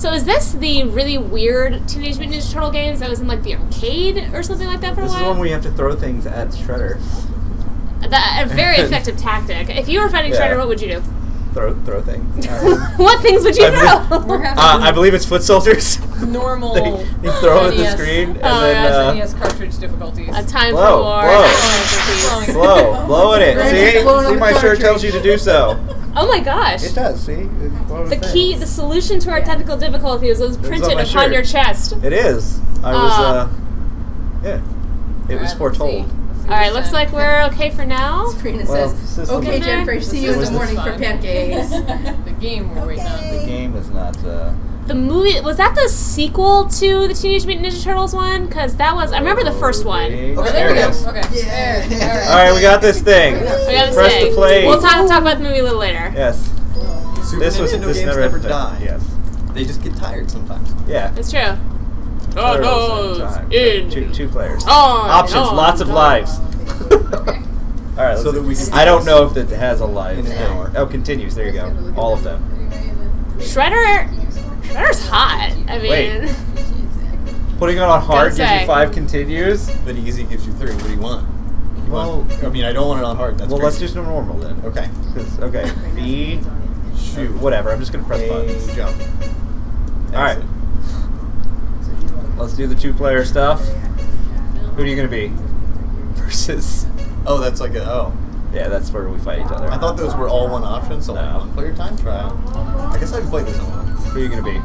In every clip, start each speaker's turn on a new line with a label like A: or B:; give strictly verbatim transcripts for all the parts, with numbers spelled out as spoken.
A: So is this the really weird Teenage Mutant Ninja Turtle games that was in like the arcade or something like that for
B: this
A: a while?
B: This is one where you have to throw things at Shredder.
A: That, a very effective tactic. If you were fighting yeah. Shredder, what would you do?
B: Throw, throw things.
A: What things would you
B: I
A: throw?
B: Believe, uh, I believe it's foot soldiers.
C: Normal.
B: they, you throw it at the screen, and
A: oh,
B: then
A: yes.
B: uh,
C: N E S cartridge difficulties.
A: A time
B: blow,
A: for war.
B: blow, blow, blow at it. See, see, my shirt tells you to do so.
A: Oh my gosh!
B: It does. See,
A: the key, the solution to our technical difficulties was printed
B: on
A: upon
B: shirt.
A: your chest.
B: It is. I was. Uh, yeah. It was foretold.
A: All right, looks like we're okay for now.
D: Sabrina well, says, "Okay, JenFraiz, see you in the morning for pancakes."
C: The game we're waiting on.
B: The game is not. Uh,
A: the movie was that the sequel to the Teenage Mutant Ninja Turtles one? Because that was I remember the first one.
B: Okay,
C: okay
B: there it is.
C: Okay. Yeah.
B: All, All right, we got this thing.
A: We got this
B: Press
A: thing.
B: the play.
A: We'll talk talk about the movie a little later.
B: Yes.
E: Super
B: this was
E: Nintendo
B: this
E: games
B: never,
E: never die.
B: Yes.
E: They just get tired sometimes.
B: Yeah.
A: It's true. Oh,
B: in two, two players.
A: On,
B: Options,
A: on,
B: lots of
A: on.
B: lives.
C: Okay.
B: All right.
E: So that we can
B: I don't know if it has a live
E: in an hour.
B: Oh, continues. There you go. All of them.
A: Shredder. Shredder's hot. I mean.
B: Wait. Putting it on hard gives you five continues.
E: But easy gives you three. What do you want? You
B: well,
E: want, I mean, I don't want it on hard. That's
B: well,
E: crazy.
B: let's do normal then.
E: Okay.
B: Okay. B. Shoot. Whatever. I'm just gonna press
E: A
B: buttons.
E: Jump.
B: All right. Let's do the two-player stuff. Who are you gonna be? Versus.
E: Oh, that's like a oh.
B: Yeah, that's where we fight each other.
E: I thought those were all one option, so
B: no.
E: like one player time trial. I guess I can play this one.
B: Who are you gonna be?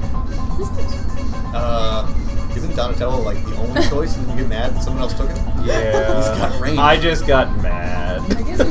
E: Uh, isn't Donatello like the only choice, and you get mad that someone else took it?
B: Yeah.
E: He's got range.
B: I just got mad.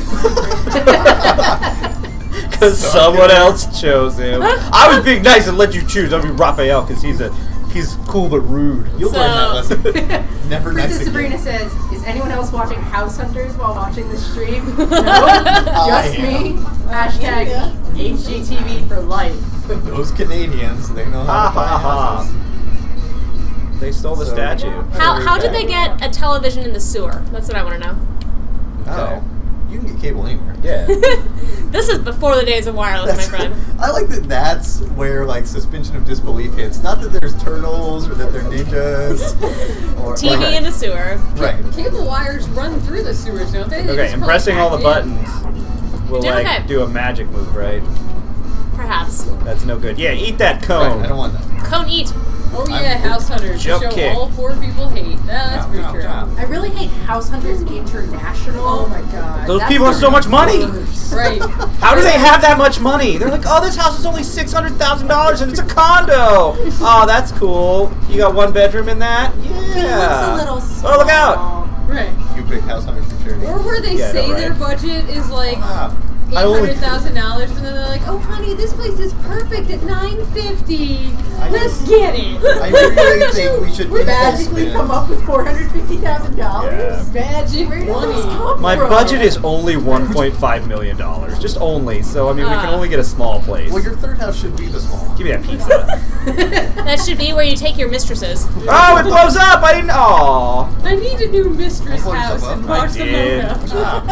C: I
B: Because someone else chose him. I was being nice and let you choose. I'll be Raphael because he's a he's cool but rude.
E: You'll
A: so,
E: learn that lesson. Never nice
D: Princess Sabrina
E: again.
D: says, "Is anyone else watching House Hunters while watching the stream?" No, just me. Hashtag H G T V for life.
E: Those Canadians, they know how to buy houses.
B: They stole the
E: So,
B: statue.
A: How how did they get a television in the sewer? That's what I want to know.
E: Oh, you can get cable anywhere.
B: Yeah.
A: This is before the days of wireless,
E: That's,
A: my friend.
E: I like that. That's where like suspension of disbelief hits. Not that there's turtles or that they're ninjas. Or,
A: T V
E: like,
A: in the sewer.
E: Right.
C: Cable wires run through the sewers, don't they? They
B: Okay,
C: just
B: and
C: probably
B: pressing all the
C: packed in.
B: buttons will
A: Yeah,
B: like
A: okay.
B: do a magic move, right?
A: Perhaps.
B: That's no good. Yeah, eat that cone.
E: Right, I don't want that.
A: Cone eat.
C: Oh yeah, House Hunters.
B: Jump
C: The show
B: kick.
C: all poor people hate. That's pretty
E: Jump,
C: true.
E: jump.
D: I really hate House Hunters International.
C: Oh my god.
B: Those
D: That's
B: people have
D: the
B: so much money.
D: worst.
C: Right.
B: How do they have that much money? They're like, oh, this house is only six hundred thousand dollars and it's a condo. Oh, that's cool. You got one bedroom in that? Yeah.
D: It looks a little small.
B: Oh, look out.
C: Right.
E: You pick House Hunters for charity.
C: Or where they
B: Yeah, I know,
C: say their
B: right?
C: budget is like
E: Ah,
C: eight
B: I only-
C: hundred thousand dollars, and then they're like, "Oh, honey, this place is perfect at nine fifty.
E: I
C: Let's
E: just-
C: get it."
E: I really think we should
D: We
E: impulse
D: magically
E: spin.
D: come up with four hundred fifty thousand dollars.
C: Magic
D: Where did this
C: money.
D: come
B: My
D: from?
B: budget is only one point five million dollars. Just only. So, I mean, we can
A: Ah.
B: only get a small place.
E: Well, your third house should be the small one.
B: Give me that pizza.
A: That should be where you take your mistresses.
B: Oh, it blows up! I didn't. Aw.
C: I need a new mistress
E: Pull yourself
C: house
E: up.
C: in
B: I
C: Barcelona.
B: did.
E: Ah.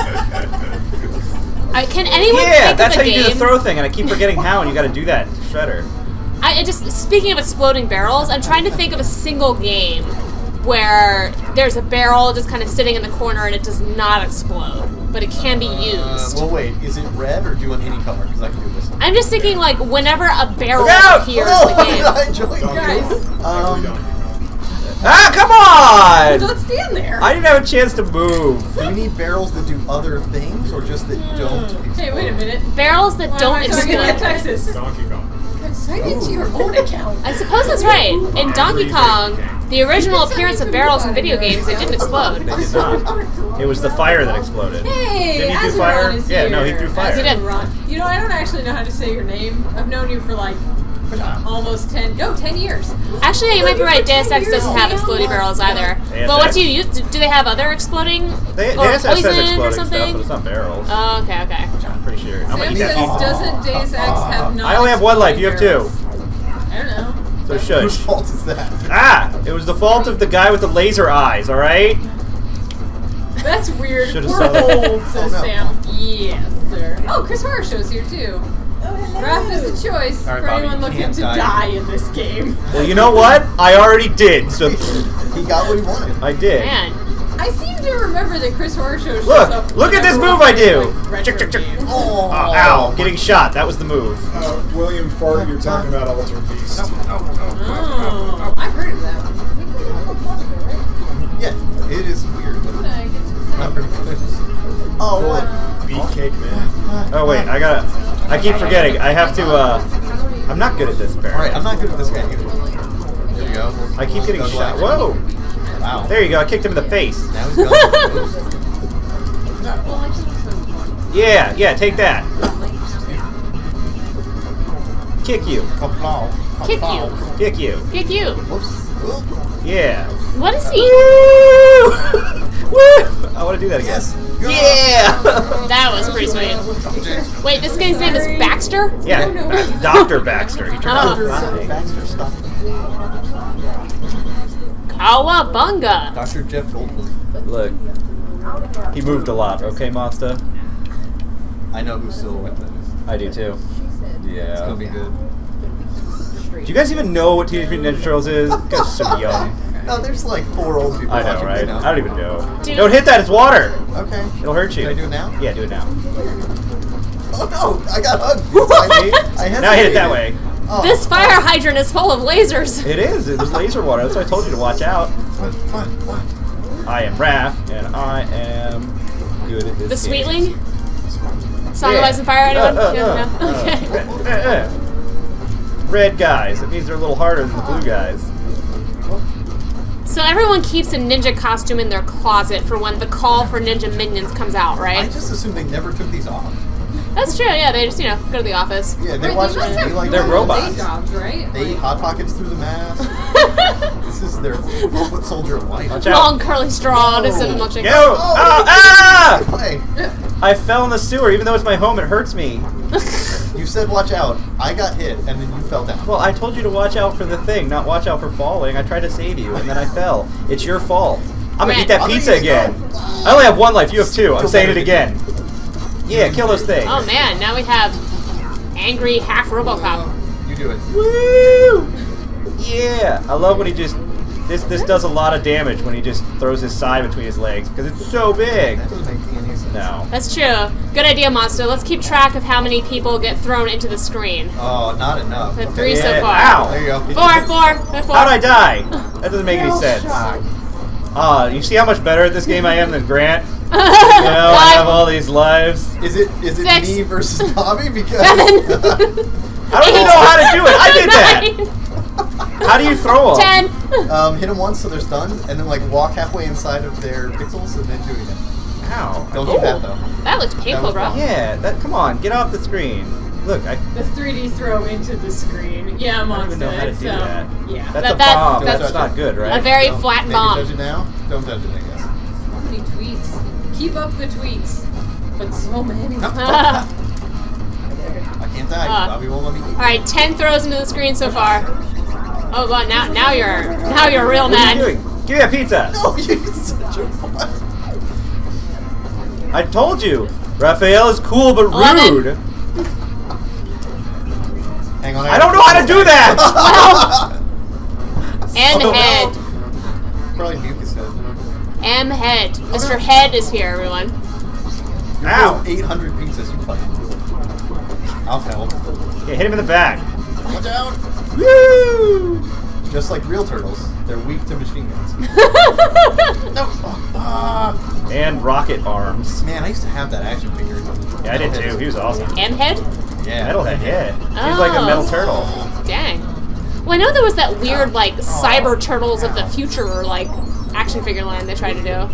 A: Uh, can anyone
B: Yeah,
A: think
B: that's
A: of
B: how
A: a
B: you do the
A: game?
B: throw thing, and I keep forgetting how, and you gotta do that. Shredder.
A: I, I just speaking of exploding barrels, I'm trying to think of a single game where there's a barrel just kind of sitting in the corner and it does not explode, but it can be
E: Uh,
A: used.
E: well, wait. Is it red or do you want any color? Because I can do this.
A: I'm just thinking like whenever a barrel
B: Look out!
A: appears
E: Oh,
A: in the game.
E: I joined you.
C: Guys,
E: Um,
B: Ah, come on!
C: don't stand there.
B: I didn't have a chance to move.
E: do we need barrels that do other things or just that don't explode?
C: Hey, wait a minute.
A: Barrels that
C: Why
A: don't
C: am I talking about
A: explode.
C: Texas?
F: Donkey Kong.
C: Sign into your own account.
A: I suppose that's right. In Donkey Kong, the original appearance of barrels in video games, they didn't explode.
B: They did not. It was the fire that exploded.
C: Hey,
B: Didn't he do
C: Azeron
B: fire?
C: is
B: Yeah,
C: here.
B: no, he threw fire.
A: He did.
C: Azeron. You know, I don't actually know how to say your name. I've known you for like almost ten, no, ten years.
A: Actually, yeah, you might be right. Deus Ex doesn't have exploding barrels either.
B: Deus
A: But what
B: Ex?
A: do you use? Do do they have other exploding
B: They,
A: or
B: they has
A: poison
B: exploding
A: or
B: stuff,
A: something?
B: but it's not barrels.
A: Oh, okay, okay.
B: I'm pretty sure. I'm gonna
C: Sam
B: eat
C: says,
B: that.
C: doesn't Deus Ex have non
B: I only have one life. You have two.
C: I don't know.
B: So
E: Whose
B: shush.
E: fault is that?
B: Ah! It was the fault of the guy with the laser eyes, alright?
C: That's weird.
B: Should've
C: We're
B: saw that.
C: old, says
E: Oh, no.
C: Sam. Yes, sir. Oh, Chris Horror Show's here too. Raph is the choice
E: All right,
C: for
E: Bobby,
C: anyone
E: you
C: looking
E: can't
C: to
E: die.
C: die in this game.
B: Well, you know what? I already did. So
E: He got what he wanted.
B: I did.
A: Man.
C: I seem to remember that Chris Horror Show shows
B: Look,
C: up.
B: look at this
C: whenever
B: move
C: we're
B: I do.
C: playing, like,
B: Chick,
C: retro
B: chick, chick.
C: games.
B: Oh, ow! Getting shot. That was the move.
F: Uh, William Fart, you're talking about Alter Beast.
C: Oh, I've heard of that.
E: Yeah, it is weird, but not very good. Oh, what?
F: Beefcake Man.
B: Oh wait, I gotta. I keep forgetting. I have to. uh... I'm not good at this. Apparently.
E: All right, I'm not good at this guy either. There we go.
B: I keep getting
E: Doug
B: shot.
E: Lager.
B: Whoa!
E: Wow.
B: There you go. I kicked him in the face.
E: Now he's gone.
B: Yeah, yeah. Take that. Kick you.
E: Kapow.
A: Kick
E: Kapow.
A: you.
B: Kick you.
A: Kick you.
E: Whoops. Whoop.
B: Yeah.
A: What is he?
B: Woo! Woo! I want to do that again.
E: Yes.
B: Yeah.
A: That was pretty sweet. Wait, this guy's name is Baxter?
B: Yeah. Ba- Doctor Baxter. He turned out
A: Oh.
B: fine.
E: Baxter, stop.
A: Cowabunga.
E: Doctor Jeff Goldblum.
B: Look. He moved a lot. Okay, Monster.
E: I know who Silhouette that is.
B: I do too.
E: It's gonna be
B: Yeah.
E: good.
B: Do you guys even know what Teenage Mutant Ninja Turtles is? You guys are so young.
E: No, there's like four old people
B: I know,
E: watching
B: right?
E: now.
B: I don't even know.
A: Dude.
B: Don't hit that. It's water.
E: Okay.
B: It'll hurt you.
E: Can I do it now?
B: Yeah, do it now.
E: Oh no! I got hugged. I, I
B: Now hit it that way.
E: Oh,
A: This fire hydrant is full of lasers.
B: It is. It was laser water. That's why I told you to watch out.
E: What? What? What?
B: I am Raph, and I am good at this.
A: The
B: game.
A: Sweetling? Song
B: Yeah.
A: of Ice and Fire, anyone?
B: Uh, uh,
A: You guys
B: uh,
A: know?
B: uh,
A: Okay.
B: uh, uh, uh. Red guys. That means they're a little harder than the blue guys.
A: So everyone keeps a ninja costume in their closet for when the call for ninja minions comes out,
E: I
A: right?
E: just assumed they never took these off.
A: That's true, yeah, they just, you know, go to the office.
E: Yeah, they
C: Right,
E: watch
C: they must
E: it.
C: have
E: They like
B: They're
C: normal
B: robots.
C: day jobs, right?
E: They eat
C: Like-
E: hot pockets through the mask. This is their foot soldier of life.
B: Watch out.
A: Long curly straw to sip and milkshake.
B: Go! Oh, ah!
E: Hey,
B: I fell in the sewer. Even though it's my home, it hurts me.
E: you said watch out. I got hit, and then you fell down.
B: Well, I told you to watch out for the thing, not watch out for falling. I tried to save you, and then I fell. It's your fault. I'm gonna eat that
E: Grant.
B: pizza again. I only have one life. You have two. I'm
E: Feel
B: saying it
E: better.
B: again. Yeah, kill those things.
A: Oh man, now we have angry half Robocop.
E: You do it.
B: Woo! Yeah, I love when he just. This this does a lot of damage when he just throws his side between his legs because it's so big.
E: That doesn't make any sense.
B: No.
A: That's true. Good idea, Monster. Let's keep track of how many people get thrown into the screen.
E: Oh, not enough.
A: The
E: Okay.
A: three so
B: Yeah,
A: far.
B: ow.
E: There you go.
A: Four, four, four.
B: How'd I die? That doesn't make any sense. Ah, you see how much better at this game I am than Grant? You know, I have all these lives.
E: Is it is it
A: Six.
E: me versus Bobby? Because
A: Seven.
B: I don't even know how to do it. I did that.
A: Nine.
B: How do you throw them?
A: Ten.
E: um, hit them once so they're stunned, and then like walk halfway inside of their pixels, and then do it again.
B: Ow.
E: Don't do that though.
A: That looks painful,
E: was
A: bro.
E: wrong.
B: Yeah, that. Come on, get off the screen. Look, I
C: The three D throw into the screen. Yeah,
B: don't
C: Monster.
B: even know how to
C: It's,
B: do
C: um,
B: that.
C: Yeah.
B: That's
A: That-
B: a
A: that-
B: bomb.
A: that's-
B: That's, not good, right?
A: A very
E: Don't-
A: flat
E: maybe
A: bomb.
E: Judge it now. Don't judge it, I guess.
C: So many tweets. Keep up the tweets. But so many.
E: I can't die.
A: Uh,
E: Bobby won't let me eat.
A: All right, ten throws into the screen so far. Oh, well, now now you're now you're real
B: What are you
A: mad.
B: doing? Give me that pizza.
E: No, you're such a butt.
B: I told you. Raphael is cool but
A: Eleven.
B: rude.
E: Hang on.
B: I don't know how to do that.
A: M
E: Oh, no.
A: head.
E: Probably mucus head.
A: M head. Mister Head is here, everyone.
E: You're
B: Ow.
E: full of eight hundred pizzas. You fucking. I'll help.
B: Yeah, hit him in the back.
E: Watch out.
B: Woo!
E: Just like real turtles, they're weak to machine guns. No. Ah.
B: And rocket arms.
E: Man, I used to have that action figure.
B: Yeah, I did too. He was awesome.
A: M head?
E: Yeah.
B: Metalhead, yeah. He's
A: Oh.
B: like a metal turtle.
A: Dang. Well, I know there was that weird, like, cyber turtles of the future, like, action figure line they tried to do.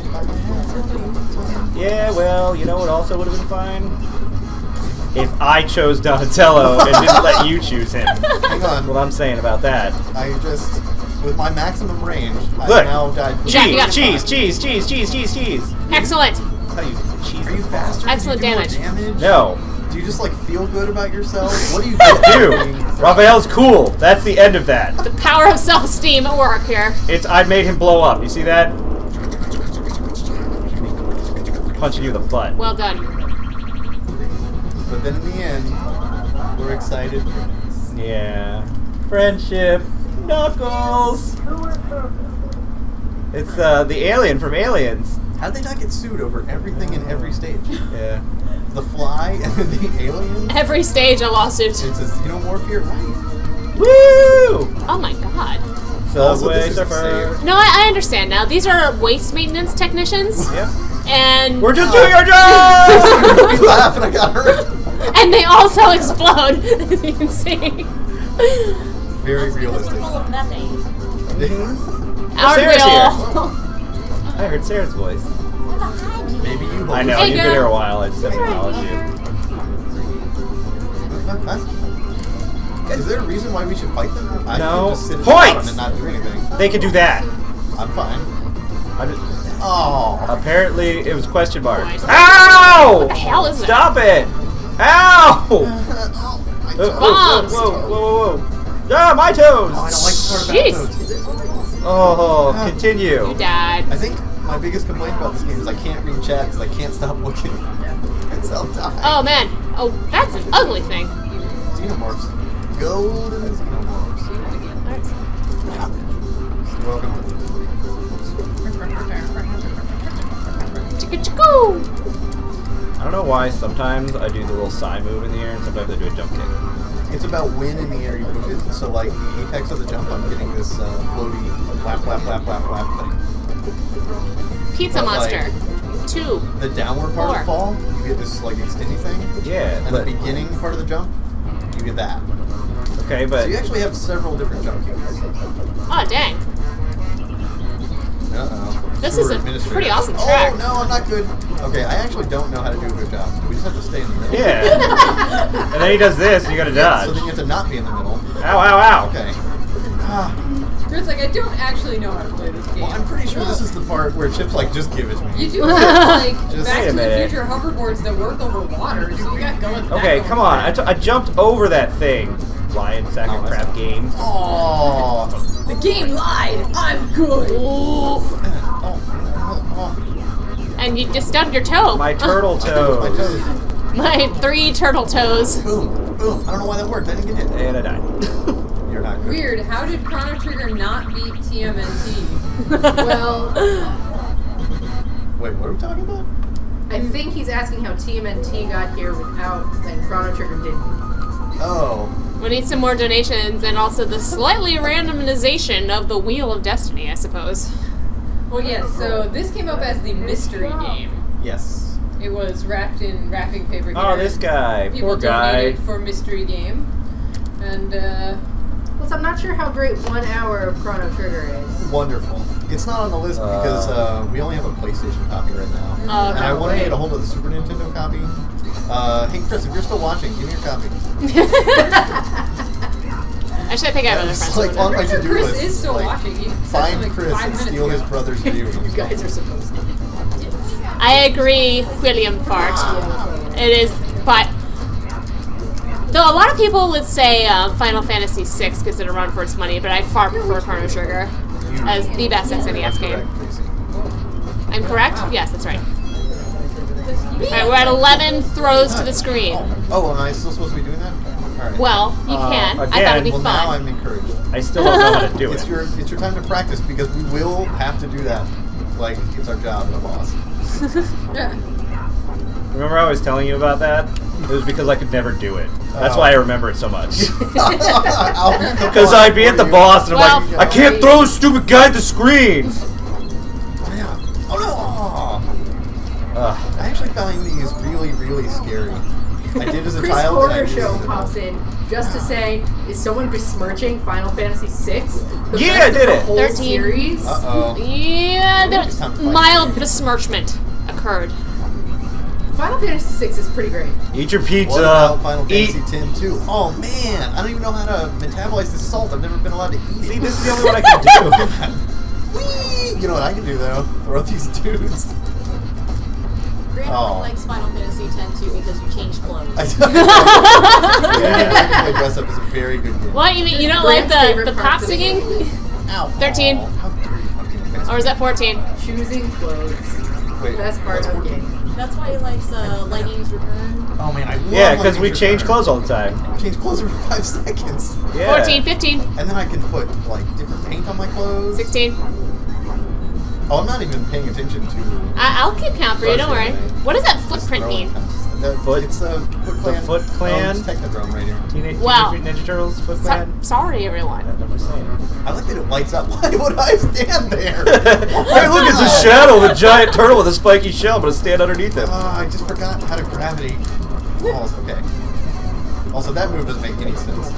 B: Yeah, well, you know what also would have been fine? If I chose Donatello and didn't let you choose him.
E: Hang
B: That's
E: on.
B: what I'm saying about that.
E: I just, with my maximum range, I
B: Look.
E: now died.
A: You got it, you got
B: Cheese,
A: it.
B: cheese, cheese, cheese, cheese, cheese, cheese.
A: Excellent.
B: How do you cheese?
E: Are you faster?
A: Excellent
E: do you do
A: damage.
E: More damage?
B: No.
E: Do you just like feel good about yourself? What do you
B: Dude, Raphael's cool. That's the end of that.
A: The power of self-esteem at work here.
B: It's I made him blow up. You see that? Punching you in the butt.
A: Well done.
E: But then in the end, super excited.
B: Yeah. Friendship. Knuckles. It's uh, the alien from Aliens.
E: How did they not get sued over everything in every stage?
B: Yeah.
E: The fly and then the alien?
A: Every stage a lawsuit.
E: It's a xenomorph here, right?
B: Woo!
A: Oh my god.
E: Also,
B: Subway
E: this is
B: Surfer.
E: safe.
A: No, I, I understand now. These are waste maintenance technicians.
B: Yep.
A: And
B: We're just doing our job!
E: You laugh and I got hurt.
A: and they also explode, as you can see.
E: Very
G: That's because we're
E: realistic.
G: full of methane.
A: Aren't we
B: Sarah's
A: all?
B: I heard Sarah's voice.
G: Behind you.
E: Maybe you.
B: I know,
A: Hey,
B: you've been
A: girl.
B: here a while. I just haven't acknowledged you.
E: Huh? Is there a reason why we should fight them? I
B: No.
E: can just sit at the
B: Points!
E: bottom and not do anything.
B: They could do that.
E: I'm fine.
B: I'm just,
E: Oh.
B: apparently, it was question mark.
A: Boys.
B: Ow!
A: What the hell is that?
B: Stop it! Ow!
E: oh my
B: Uh,
E: toes.
B: whoa,
A: Bombs.
B: Whoa, whoa, whoa, whoa! Ah, my toes!
E: Oh, I don't like the part
A: Jeez.
E: about toes.
B: Oh,
A: You
B: continue.
A: died.
E: I think my biggest complaint about this game is I can't read chat because I can't stop looking. It's I'll die.
A: Oh man. Oh, that's an ugly thing.
E: Xenomorphs. Golden xenomorphs. You're welcome.
A: Chicka chicka.
B: I don't know why sometimes I do the little sigh move in the air and sometimes I do a jump kick.
E: It's about when in the air you push it. So like the apex of the jump, I'm getting this uh, floaty whap whap whap whap whap thing.
A: Pizza
E: But,
A: monster.
E: like,
A: Two.
E: The downward part of the
A: Four.
E: fall, you get this like extending thing.
B: Yeah,
E: And
B: but
E: the beginning part of the jump, you get that.
B: okay,
E: So
B: but
E: you actually have several different jump kicks.
A: Oh dang.
E: Uh-oh.
A: This
E: Sewer
A: is a
E: administrator.
A: pretty awesome track.
E: Oh, no, I'm not good. Okay, I actually don't know how to do a good job. We just have to stay in the middle.
B: yeah. And then he does this, and you gotta
E: Yeah, so
B: dodge.
E: then you have to not be in the middle.
B: Ow, ow, ow.
E: Okay. Ah,
C: It's like, I don't actually know how to play this game.
E: well, I'm pretty sure this is the part where Chip's like, just give it to me.
C: You do have, like,
E: Just
C: Back
B: wait a
C: to the
B: minute.
C: Future hoverboards that work over water, so you got going.
B: Okay,
C: that
B: come
C: going
B: on. I, t I jumped over that thing. Lion sack
E: Oh,
B: of
E: that's
B: crap
E: not-
B: game.
E: Oh.
C: The game lied. I'm good.
E: Oh, oh, oh.
A: And you just stubbed your toe.
B: My turtle
E: My
B: toes.
E: toes.
A: My three turtle toes.
E: Boom, boom. I don't know why that worked. I didn't get hit.
B: And I died.
E: You're not good.
C: Weird. How did Chrono Trigger not beat T M N T?
D: Well,
E: Wait, what are we talking about?
D: I think he's asking how T M N T got here without, and Chrono Trigger didn't.
E: Oh.
A: We need some more donations and also the slightly randomization of the Wheel of Destiny, I suppose.
C: Well, yes. So this came up as the mystery game.
E: Yes.
C: It was wrapped in wrapping paper.
B: Oh,
C: here.
B: this guy.
C: People
B: Poor guy.
C: donated for mystery game, and uh,
D: Plus, I'm not sure how great one hour of Chrono Trigger is.
E: Wonderful. It's not on the list
B: Uh.
E: because uh, we only have a PlayStation copy right now.
A: Oh,
E: and I
A: no
E: want to
A: way.
E: get a hold of the Super Nintendo copy. Uh, hey, Chris, if you're still watching, give me your copy.
A: Actually, I think I have other
E: It's
A: friends.
E: like
A: who
E: on
A: would
E: my
C: I'm sure
E: to-do
C: Chris
E: list.
C: is still
E: like,
C: watching. He said
E: Find
C: something
E: Chris
C: five
E: and
C: minutes
E: steal
C: ago.
E: his brother's video.
D: You guys are supposed to.
A: I agree, William Fart. It is, but though a lot of people would say uh, Final Fantasy six gives it a run for its money, but I far prefer Chrono Trigger as the best X N E S game.
E: Correct, Tracy.
A: I'm correct? Yes, that's right. Alright, we're at eleven throws to the screen.
E: Oh, am I still supposed to be doing that? All right.
A: Well, you
B: Uh,
A: can. I
B: again,
A: thought it'd be
E: well, now
A: fun.
E: I'm encouraged.
B: I still don't know how to do
E: It's
B: it.
E: your it's your time to practice because we will have to do that. Like it's our job and a boss.
C: Yeah.
B: Remember I was telling you about that? It was because I could never do it. That's
E: Oh.
B: why I remember it so much.
E: Because
B: Because I'd be at the boss and I'm
A: Well-
B: like, I can't throw this stupid guy at the screen!
E: Yeah. Oh no!
B: Ugh.
E: I actually found these really, really scary. I did as a
D: Chris
E: child. and I
D: Porter
E: did
D: Show
E: as an
D: pops
E: adult.
D: in just to say, is someone besmirching Final Fantasy six? The
B: Yeah,
D: best
B: I
D: of
B: did
D: the
B: it.
D: whole
A: thirteen.
D: series?
E: Uh-oh.
A: Yeah,
E: It's
A: there's
E: time to fight.
A: mild besmirchment occurred.
D: Final Fantasy six is pretty great.
B: Eat your
E: What
B: pizza.
E: about Final
B: Eat.
E: Fantasy X too? Oh man, I don't even know how to metabolize this salt. I've never been allowed to eat
B: See,
E: it.
B: this is the only one I can do.
E: Whee! You know what I can do though? Throw these dudes.
G: Grant
E: Oh.
G: only likes Final Fantasy X too because you changed clothes.
E: Yeah, my dress up is a very good game.
A: What? You mean you don't
D: Grant's
A: like the,
D: favorite
A: the
D: parts
A: pop
D: of the
A: singing?
E: Ow.
A: thirteen.
E: How dare you fucking fast
A: Or is that fourteen?
D: Choosing clothes.
E: Wait,
D: Best part
E: what's
D: of
E: fourteen?
D: game.
G: That's why he likes uh, Lightning's Return.
E: Oh man, I love
B: Yeah, because we
E: Lightning's
B: change
E: Return.
B: clothes all the time.
E: Change clothes every five seconds.
B: Yeah.
A: fourteen, fifteen,
E: And then I can put like different paint on my clothes.
A: sixteen.
E: Oh, I'm not even paying attention to.
A: I I'll keep count for you, don't worry. What does that footprint mean?
E: The,
B: Foot-
E: it's the Foot
B: the
E: Clan.
B: Foot Clan?
E: Oh, it's Technodrome right here.
B: Teenage,
A: Wow.
B: Teenage Mutant Ninja Turtles Foot
A: So,
B: Clan.
A: sorry, everyone.
B: That's what I'm saying.
E: I like that it lights up. Why would I stand there?
B: Hey, look, it's a shadow of a giant turtle with a spiky shell. I'm gonna stand underneath him.
E: Oh, I just forgot how to gravity. Oh, okay. Also, that move doesn't make any sense.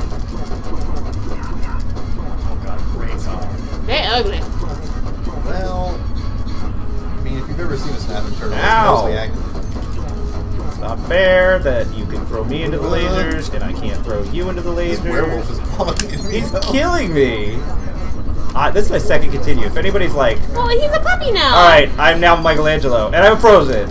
F: Oh god, brains on.
A: They're ugly.
E: Well, I mean, if you've ever seen a snapping turtle, it's
B: Ow.
E: mostly active.
B: It's not fair that you can throw me into the lasers and I can't throw you into the
E: This werewolf
B: lasers.
E: is following me.
B: He's
E: though.
B: killing me. Uh, this is my second continue. If anybody's like,
A: Well, he's a puppy now.
B: all right, I'm now Michelangelo and I'm frozen.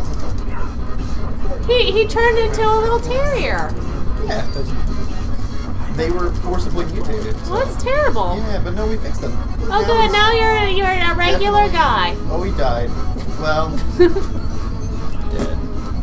A: He he turned into a little terrier.
E: Yeah, that's- they were forcibly mutated. so-
A: Well, that's terrible.
E: Yeah, but no, we fixed them.
A: Oh, good. Now you're you're a regular guy.
E: Oh, he died. Well,
B: Dead.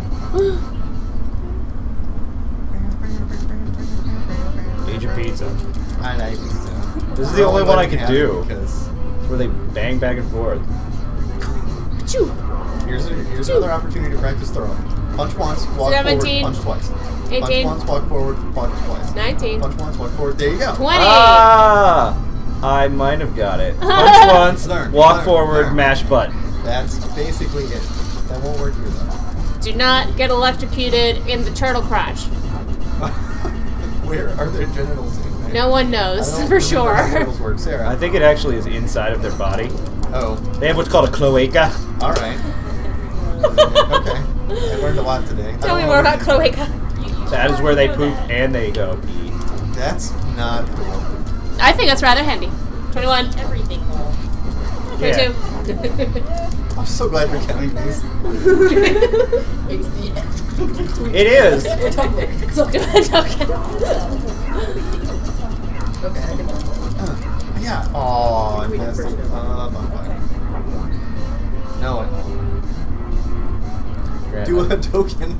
B: Age of Pizza.
E: I like pizza.
B: This is the only one I can do.
E: Because
B: Where they bang back and forth.
A: Achoo.
E: here's, a, here's another opportunity to practice throwing. Punch once, walk
A: seventeen,
E: forward, punch twice.
A: eighteen,
E: Punch once, walk forward, punch twice.
A: nineteen,
E: Punch once, walk forward. There you go.
A: twenty.
B: Ah! I might have got it. Punch once,
E: Learn,
B: walk
E: learn,
B: forward,
E: learn.
B: mash button.
E: That's basically it. That won't work here though.
A: Do not get electrocuted in the turtle crotch.
E: Where are their genitals anyway?
A: No one
E: I
A: knows
E: don't
A: for
E: remember
A: sure.
E: how genitals work, Sarah.
B: I think it actually is inside of their body.
E: Oh,
B: They have what's called a cloaca.
E: all right. Okay, I learned a lot today. I
A: Tell
E: don't
A: me
E: know
A: more
E: what-
A: about cloaca.
B: That is where they poop and they go pee.
E: That's not cool.
A: I think that's rather handy. twenty-one,
G: Everything whole.
B: Yeah.
A: twenty-two.
E: I'm so glad you're counting these.
D: It's the
B: It is.
D: It's okay. It's okay.
A: Okay.
D: Okay, I can
E: Uh, yeah. Oh, I
D: We
E: messed
D: can
E: up. Uh, I'm fine. No, I
B: Grant.
E: do a token.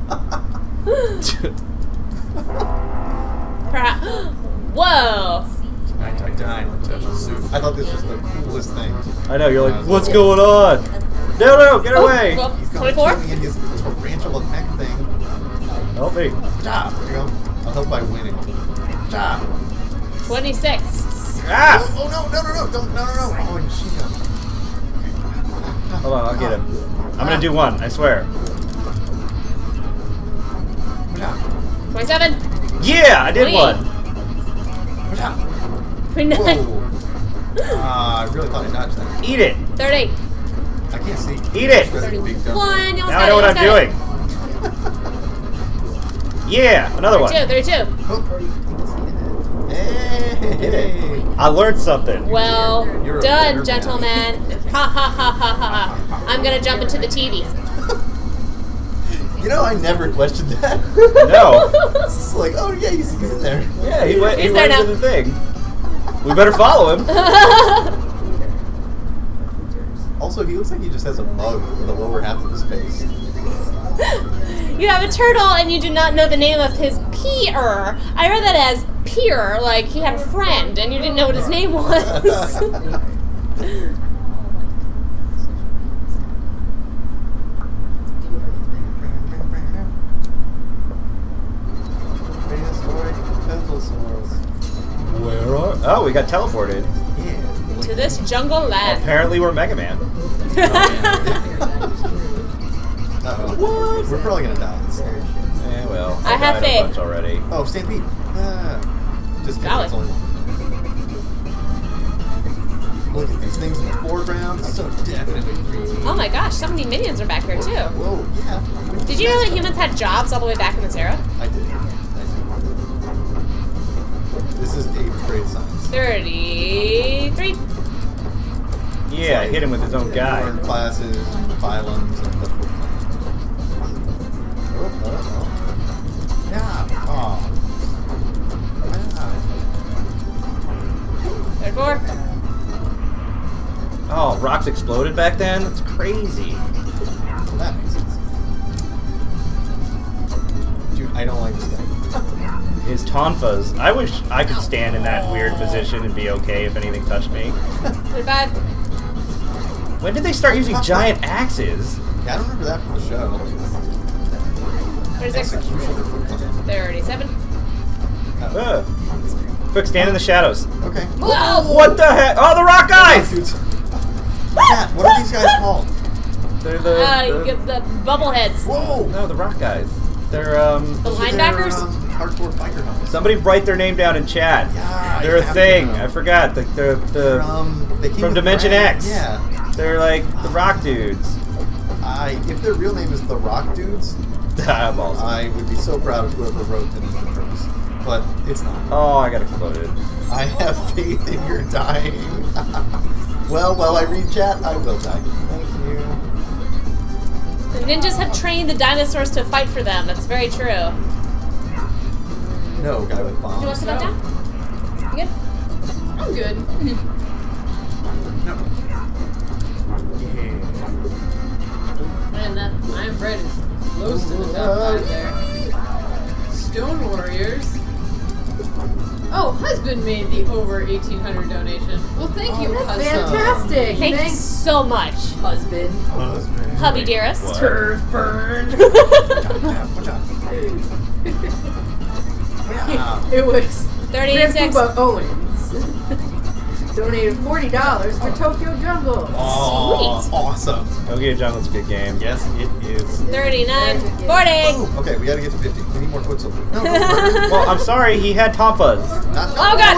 A: Perhaps. Whoa.
E: I died. I thought this was the coolest thing.
B: I know, you're like, what's going on? No, no, get away!
A: Well,
E: He's gonna
A: twenty-four?
E: kill me in his tarantula neck thing.
B: Help me.
E: Job. There you go. I'll help by winning. Job.
A: twenty-six.
B: Ah!
E: Oh, oh no, no, no, no, don't, no, no, no. Oh, machine gun.
B: Hold on, I'll get him. I'm gonna do one, I swear.
E: Job.
A: twenty-seven.
B: Yeah, I did
A: Wait.
B: one.
E: Job.
A: twenty-nine.
E: Whoa. Ah, I really thought I dodged that.
B: Eat it.
A: thirty.
E: I can't see.
B: Eat it.
E: That's a big dump.
A: One. You almost
B: Now I
A: got
B: know
A: it,
B: what I'm
A: almost
B: doing. Yeah, another one.
A: got it. thirty-two.
E: Oh. Hey.
B: Hit it. I learned something.
A: Well
E: You're a better
A: done,
E: man.
A: gentlemen. Ha ha ha ha ha ha. I'm gonna jump into the T V.
E: You know, I never questioned that.
B: No.
E: It's like, oh yeah, he's, he's in there.
B: Yeah, he went. He
A: He's there
B: went to
A: now.
B: the thing. We better follow him.
E: Also, he looks like he just has a mug in the lower half of his face.
A: You have a turtle and you do not know the name of his peer. I read that as peer, like he had a friend and you didn't know what his name was.
E: Prehistoric pencilsaurs.
B: Where are? Oh, we got teleported.
E: Yeah.
A: To this jungle land.
B: Apparently, we're Mega Man.
E: Uh-oh. What? We're probably gonna die.
B: Eh, well.
A: I have
B: died a
A: faith.
B: bunch already.
E: Oh, Stampede. Ah. Just kidding.
A: Golly.
E: It's only one. Look at these things in the foreground. So definitely three D.
A: Oh my gosh, so many minions are back here too.
E: Whoa, yeah.
A: Did you know that humans had jobs all the way back in this era?
E: I did. I did. This is David's grade science.
A: thirty-three.
B: Yeah, I hit him with his own guy.
E: Learn classes, phylums, and the full Oh, oh, oh. Yeah. Oh. Yeah.
A: thirty-four.
B: Oh, rocks exploded back then? That's crazy.
E: That makes sense. I don't like this guy.
B: His tonfas. I wish I could stand in that weird position and be okay if anything touched me.
A: They're bad.
B: When did they start using giant axes?
E: Yeah, I don't remember that from the show.
A: There's X.
E: Executioner foot clan.
A: thirty-seven.
B: Uh, quick, stand in the shadows.
E: Okay.
A: Whoa!
B: What the heck? Oh, the rock guys!
E: Matt, what are these guys called?
B: They're the,
A: Uh, you
B: the
A: get the bubble heads.
E: Whoa!
B: no, the rock guys. They're um.
A: The
E: Those are
A: linebackers?
E: Their, um, hardcore biker helmets.
B: Somebody write their name down in chat.
E: Yeah,
B: They're
E: you
B: a
E: have
B: thing.
E: to know.
B: I forgot. The the the
E: They're, um, they came
B: from
E: with
B: Dimension
E: Grant.
B: X.
E: Yeah.
B: They're like the rock dudes.
E: I, if their real name is the Rock Dudes,
B: I'm awesome.
E: I would be so proud of whoever wrote the Ninja Turtles. But it's not.
B: Oh, I got exploded.
E: I have faith in your dying. Well, while I read chat, I will die. Thank you.
A: The ninjas have trained the dinosaurs to fight for them. That's very true.
E: No, guy with
A: Do you want to
E: bombs.
A: sit that down? You good?
C: I'm good.
E: No. Yeah.
C: And that Iron Bread is close to the top five there. Stone Warriors. Oh, husband made the over eighteen hundred donation. Well, thank you,
D: That's
C: husband.
D: fantastic.
A: Thanks
D: Thanks,
A: so much,
D: husband.
E: Husband.
A: hubby dearest.
B: What?
D: Turd burned.
E: Watch out. Yeah.
D: It was
A: thirty-six.
D: Grandpa Owens. Donated forty dollars for Tokyo Jungle.
E: Oh,
A: Sweet.
E: awesome.
B: Tokyo Jungle's a good game.
E: Yes, it is.
A: thirty-nine. forty.
E: Boom. Okay, we gotta get to fifty. We need more foot soldiers. No, no, no,
B: Well, I'm sorry. He had tonfas.
E: not,
A: Oh, God.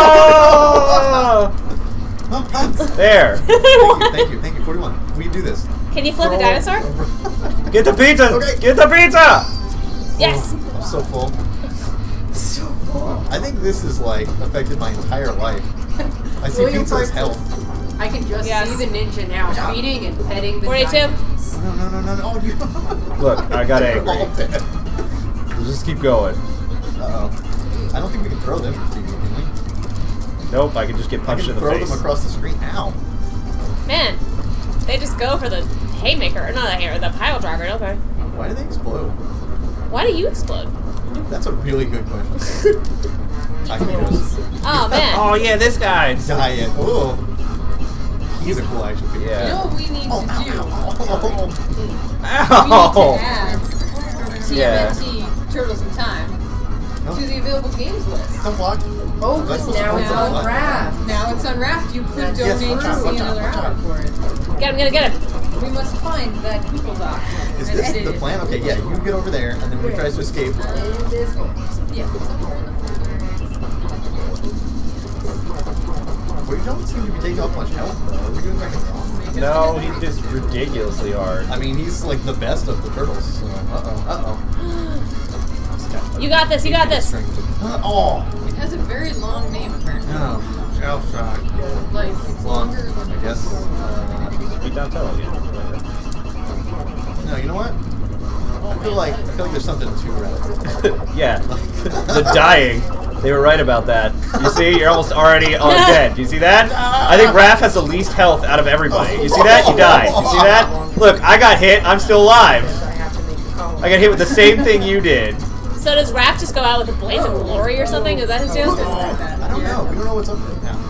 B: Oh!
E: Oh, thanks.
B: There.
E: Thank you, thank you, thank you. forty-one. We can do this.
A: Can you flip a
E: Throw-
A: dinosaur?
B: Get the pizza.
E: Okay.
B: Get the pizza.
A: Yes.
E: I'm so full. So full. I think this has like affected my entire life. I see
D: William
E: pizza as
D: Parks.
E: health.
D: I can just
A: Yes.
D: see the ninja now feeding and petting the
A: forty-two.
D: diamonds.
E: No, no, no, no, no. Oh, you.
B: Look, I got
E: They're
B: angry.
E: all dead.
B: We'll just keep going.
E: Uh-oh. I don't think we can throw them from T V, can we?
B: Nope, I can just get
E: I
B: punched
E: can
B: in the
E: throw
B: face.
E: them across the screen. Ow.
A: Man, they just go for the haymaker. Or not the haymaker, the pile driver, don't they?
E: Why do they explode?
A: Why do you explode?
E: That's a really good question. I can go.
A: Oh, man.
B: Oh yeah, this guy.
E: Giant. Oh. He's a cool action figure.
B: Yeah.
C: You know what we need
E: Oh,
C: to
E: ow,
C: do?
E: ow, ow, ow.
B: Ow.
C: We need to add T M N T Turtles in Time
E: No.
C: to the available games list.
E: Don't block.
D: Oh, because now it's
C: Now-
D: unwrapped.
C: Now it's unwrapped. You could
D: Yes,
C: donate
E: watch
C: to
E: out,
C: see
E: watch out,
C: another
E: watch
C: hour
E: out.
C: for it.
A: Get him, get him, get him.
C: We must find that Google Doc
E: Is
C: and
E: this
C: edit
E: the
C: it.
E: plan? Okay, yeah, you get over there, and then when he tries to escape.
D: In this one.
C: Yeah.
E: We don't seem to be taking off much health, though. Are we doing something wrong?
B: No, he's just ridiculously hard.
E: I mean, he's like the best of the turtles, so. Uh-oh, uh-oh.
A: You got this, you got this.
E: Uh, oh!
C: It has a very long name, apparently.
E: No. Shell shock.
C: Like, it's
E: Well,
C: longer than
E: I guess. Uh,
B: Beat down Tello again.
E: no, you know what? I feel like I feel like there's something to that.
B: Yeah, the dying. They were right about that. You see, you're almost already on dead. You see that? I think Raph has the least health out of everybody. You see that? You died. You see that? Look, I got hit. I'm still alive.
D: I have to make the call.
B: I got hit with the same thing you did.
A: So does Raph just go out with a blaze of glory or something? Is that his deal?
E: I don't know. We don't know what's up there now.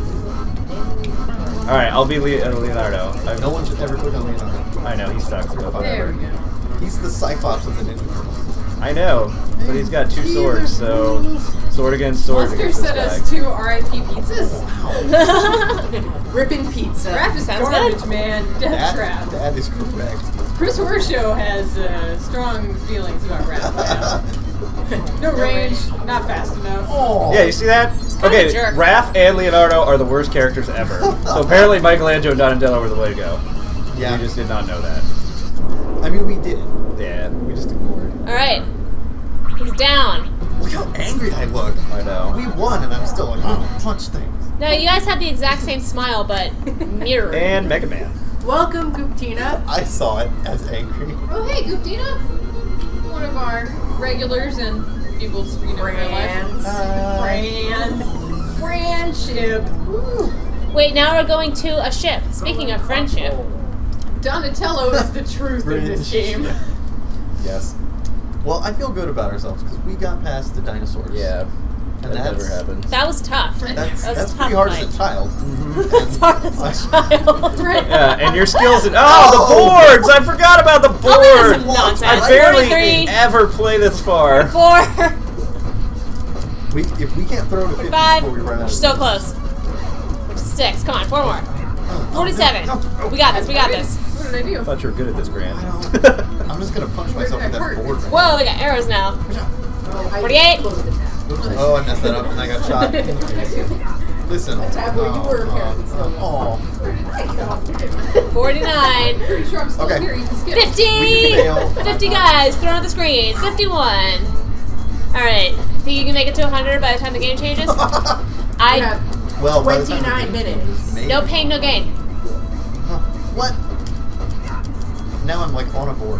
B: All right, I'll be Le uh, Leonardo. I,
E: No one should ever click on Leonardo.
B: I know he sucks, but
C: There
B: whatever.
C: we go.
E: He's the Cyclops of the Ninja Turtles.
B: I know, but he's got two swords, so sword against sword
C: Monster
B: against this
C: sent us
B: guy.
C: two R I P pizzas.
D: Ripping pizza.
C: Raph is
A: Sounds
C: garbage,
A: good.
C: man. Death
E: That,
C: trap.
E: that is correct.
C: Chris Horshow has uh, strong feelings about Raph. No range, not fast enough.
E: Oh.
B: Yeah, you see that?
A: kinda
B: Okay,
A: a jerk.
B: Raph and Leonardo are the worst characters ever. So apparently Michelangelo and Donatello were the way to go.
E: Yeah.
B: We just did not know that.
E: I mean, we did.
B: Yeah, we just ignored.
A: All right. He's down.
E: Look how angry I look.
B: I know.
E: We won, and I'm still like, oh, punch things.
A: No, you guys had the exact same smile, but mirrored.
B: And Mega Man.
D: Welcome, Gooptina.
E: I saw it as angry.
C: Oh, hey, Gooptina. One of our regulars and people speaking of real life.
D: Friends.
E: Uh,
C: Friends. Friendship. Woo.
A: Wait, now we're going to a ship. Speaking of friendship.
C: Donatello is the truth in this game.
E: Yes. Well, I feel good about ourselves because we got past the dinosaurs.
B: Yeah.
E: And
B: that
E: that's,
B: never happens.
A: That was tough.
E: That's,
A: that was
E: that's
A: a tough
E: pretty hard
A: fight.
E: as a child.
A: That's hard as a child.
C: Right.
B: Yeah, and your skills and oh, the boards! I forgot about the
A: Oh, this is
B: board.
A: nonsense.
B: I barely
A: forty-three,
B: ever play this far.
A: four,
E: We, if we can't throw to fifty
A: five.
E: before we run out of
A: So close. Six. Come on, four more. Forty-seven. We got this. We got this.
C: What did I do?
B: I thought you were good at this, Grant.
E: I'm just gonna punch myself with that board. Right
A: Whoa, they got arrows now.
D: Oh, I
A: forty-eight.
D: closed the tab.
E: Oops. Oh, I messed that up and I got shot. Listen.
D: tab where you were apparently still.
E: Oh.
A: forty-nine.
C: Pretty sure I'm still
E: Okay.
C: here. You can skip.
A: fifty.
E: We can fail.
A: fifty guys thrown at the screen. fifty-one. Alright. Think you can make it to one hundred by the time the game changes?
D: You
A: I.
D: have
E: Well, by the time
D: twenty-nine
E: we-
D: minutes.
E: Maybe.
A: No pain, no gain.
E: Huh. What? Now I'm like on a board.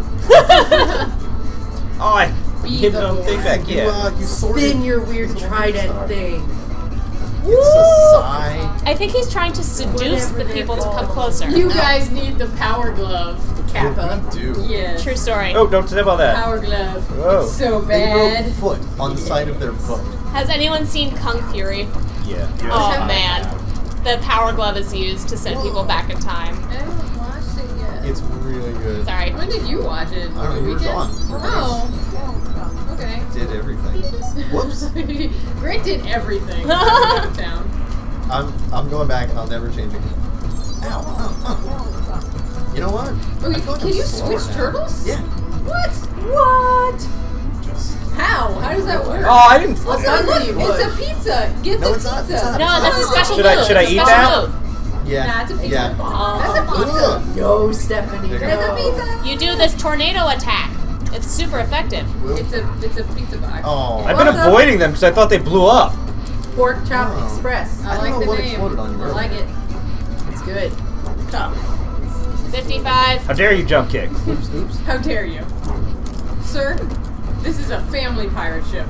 B: Oh, I hit
C: the
B: something back.
E: You,
B: Yeah.
E: uh, you sorted.
D: Spin your weird trident thing.
E: It's a sigh.
A: I think he's trying to seduce the people to come closer.
C: You guys need the power glove.
D: Kappa.
E: We do.
C: Yes.
A: True story.
B: Oh, don't step on that.
C: Power glove.
B: Whoa.
C: It's so
E: They
C: bad.
E: wrote foot on the side of their boat.
A: Has anyone seen Kung Fury?
B: Yeah.
A: Oh man. The power glove is used to send people back in time.
C: I haven't watched it yet.
E: It's really good.
A: Sorry.
C: When did you watch it?
E: I don't know, you were
C: Weekend?
E: gone.
C: Oh. Okay.
E: Did everything. Whoops.
C: Grant did everything. Out of town.
E: I'm I'm going back and I'll never change again. Ow. Uh, uh. You know what?
C: Oh,
E: I
C: you,
E: feel like
C: can
E: I'm
C: you
E: slower
C: switch
E: now.
C: turtles?
E: Yeah.
C: What?
D: What?
C: How? How does that work?
B: Oh, I didn't.
C: Look,
D: I
C: look,
D: knew you
C: it's
D: would.
C: a pizza. Get
E: No,
C: the
E: it's not.
C: pizza.
E: It's not.
A: No, that's a special
B: Should I-
A: move.
B: should I
A: It's a
B: eat
A: special
B: that?
A: move.
E: Yeah.
C: Nah, it's a pizza.
E: Yeah.
C: That's a pizza.
E: Ugh.
D: No, Stephanie.
E: They're
C: That's a
D: No.
C: pizza.
A: You do this tornado attack. It's super effective.
E: Well,
C: It's a it's a pizza box.
E: Oh.
B: I've been
D: Well, no.
B: avoiding them because I thought they blew up.
D: Pork Chop
E: Oh.
D: Express.
C: I,
E: I don't
C: like
E: know
C: the
E: what
C: name.
E: exploded on you
C: I like
E: earlier.
C: it.
D: It's good.
A: fifty-five.
B: How dare you jump kick?
E: Oops. Oops.
C: How dare you, sir? This is a family pirate ship.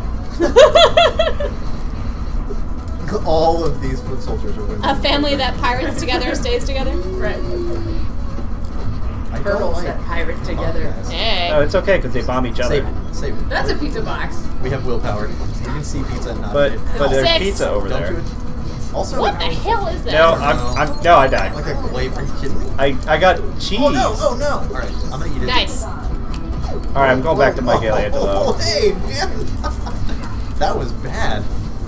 E: All of these foot soldiers are women.
A: A family that pirates together stays together.
C: Right.
E: I don't
D: Turtles
E: like
D: that pirate together.
E: podcasts.
A: Hey.
B: No, it's okay because they bomb each other.
E: Save it. Save it.
C: That's a pizza box.
E: We have willpower. You can see pizza and not
B: But
E: eat it.
B: but there's
A: Six.
B: pizza over
E: Don't
B: there.
E: do it. Also,
A: What the hell is that?
B: No, I'm, I'm no, I died.
E: like a glaze. Are you kidding me?
B: I I got cheese.
E: Oh no! Oh no! All right, I'm gonna eat it.
A: Nice.
B: All right, I'm going back to
E: Oh,
B: Michelangelo.
E: hey, man. That was bad.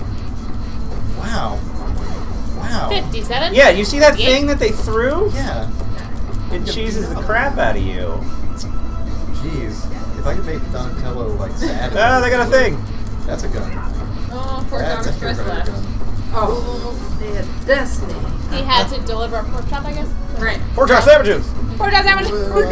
E: Wow. Wow.
A: fifty-seven.
B: Yeah, you see that
A: Yeah.
B: thing that they threw?
E: Yeah.
B: It cheeses the crap out of you.
E: Jeez. If I could make Donatello like sad.
B: Ah, they got a thing.
E: That's a gun.
C: Oh, poor
E: That's a
C: Thomas Press
E: Hero
C: left.
E: gun.
D: Oh, they had Destiny.
A: He had to deliver a pork chop, I guess.
C: Right.
B: Pork chop sandwiches.
A: Pork chop sandwich.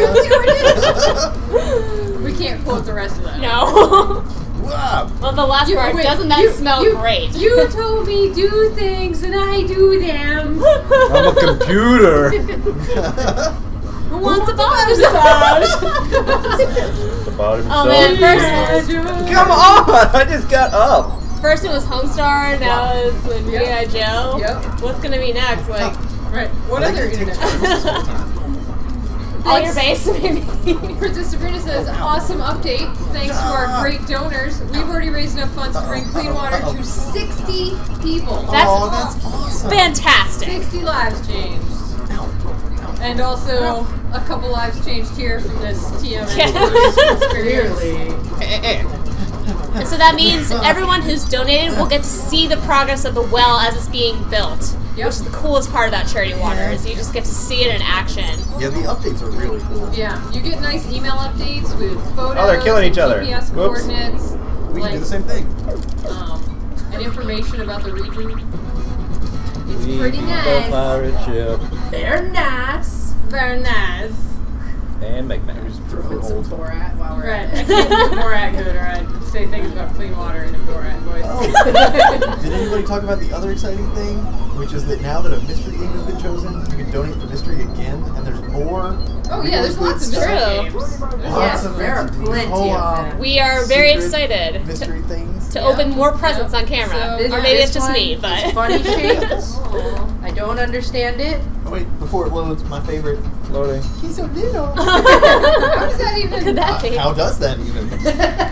C: We can't quote the rest of that.
A: No.
E: Wow.
A: Well, the last
C: You-
A: part,
C: wait,
A: doesn't that
C: you-
A: smell
C: you-
A: great?
C: You told me do things and I do them.
B: I'm a computer.
A: Who wants a body massage?
B: The bottom
A: Oh man, first,
B: Come on! I just got up.
A: first it was Homestar, now it's the G I. Joe.
C: Yep.
A: What's gonna be next? Like,
C: Right. What
E: They
C: other
E: can take
C: internet?
E: turns this whole time.
A: all your base, maybe.
C: Princess Sabrina says, awesome update. Thanks to our great donors. We've already raised enough funds to bring clean water to sixty people.
A: That's-
E: Oh, that's awesome.
A: Fantastic.
C: sixty lives changed. And also a couple lives changed here from this T M N T experience.
D: Clearly.
A: And so that means everyone who's donated will get to see the progress of the well as it's being built.
C: Yep.
A: Which is the coolest part about charity water, is you just get to see it in action.
E: Yeah, the updates are really cool.
C: Yeah, you get nice email updates with photos.
B: Oh, they're killing each
C: and
B: other.
C: G P S
B: Whoops.
C: coordinates.
E: We
C: like,
E: can do the same thing.
C: Um, and information about the region. It's pretty nice.
B: pirate ship
D: They're nice.
C: Very nice.
B: and McMahon.
D: Put some Borat while we're
C: Right.
D: at
C: I
D: it.
C: can't do Borat good, or I'd say things about clean water in a Borat voice.
E: Did anybody talk about the other exciting thing? Which is that now that a mystery game has been chosen, you can donate for mystery again, and there's more.
C: Oh yeah, there's
E: really
C: lots of
E: good
C: mystery
E: stuff.
C: games. There's
E: Lots
D: Yes,
E: of
D: there are
E: mystery-
D: plenty of
E: co-op,
D: them.
A: We are very
E: secret
A: excited
E: mystery
A: to,
E: things.
A: to
C: Yeah.
A: open more presents
C: Yeah.
A: on camera.
C: So-
A: or
D: This-
A: maybe it's
D: this
A: just
D: one
A: me, but
D: is funny shapes.
C: Aw.
D: I don't understand it.
E: Oh, wait, before it loads, my favorite.
B: Loading.
E: He's so little.
C: How does that even?
A: could that be?
E: How does that even?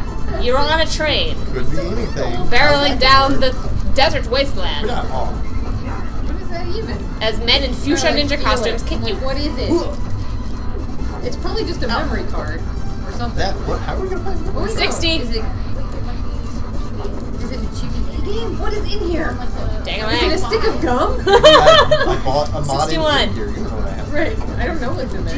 A: You're on a train,
E: Could be anything.
A: barreling down the desert wasteland,
E: Yeah. Oh.
C: What is that even?
A: as men in fuchsia
C: Trying to
A: ninja
C: feel
A: costumes
C: it.
A: kick
C: Like,
A: you.
C: what is it? It's probably just a memory card or something.
E: That. What? How are we gonna play?
C: What is it?
A: sixty.
C: Is it? Is it a G B A game? What is in here?
A: Dang
C: Is it a stick of gum?
E: I, I bought a modded
A: sixty-one.
E: figure. You know what I have.
C: Right. I don't know what's in there.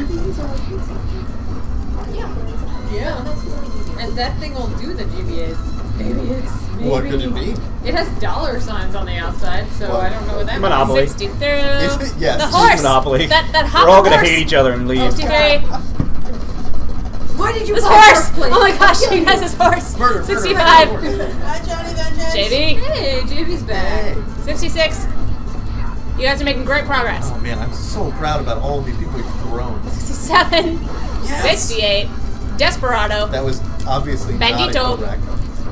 C: Yeah. And that thing will do the G B As. Maybe it's. Maybe.
E: What could it be?
C: It has dollar signs on the outside, so
E: What?
C: I don't know what that
B: Monopoly.
C: means.
A: sixty through.
E: Is it? Yes.
A: The
E: It's
A: horse.
B: Monopoly.
A: That that hot
B: We're all gonna
A: horse.
B: hate each other and leave.
A: sixty-three.
C: Why did you
A: This
C: buy
A: horse!
C: place?
A: Oh my gosh, he has his horse.
E: Murder, murder,
A: sixty-five.
E: murder.
G: Hi, Johnny Vengeance.
A: J V.
C: Hey, J B's back.
A: sixty-six. You guys are making great progress.
E: Oh man, I'm so proud about all of these people we've thrown.
A: sixty-seven.
E: Yes.
A: sixty-eight. Desperado.
E: That was obviously
A: Bandito.
E: not a correct.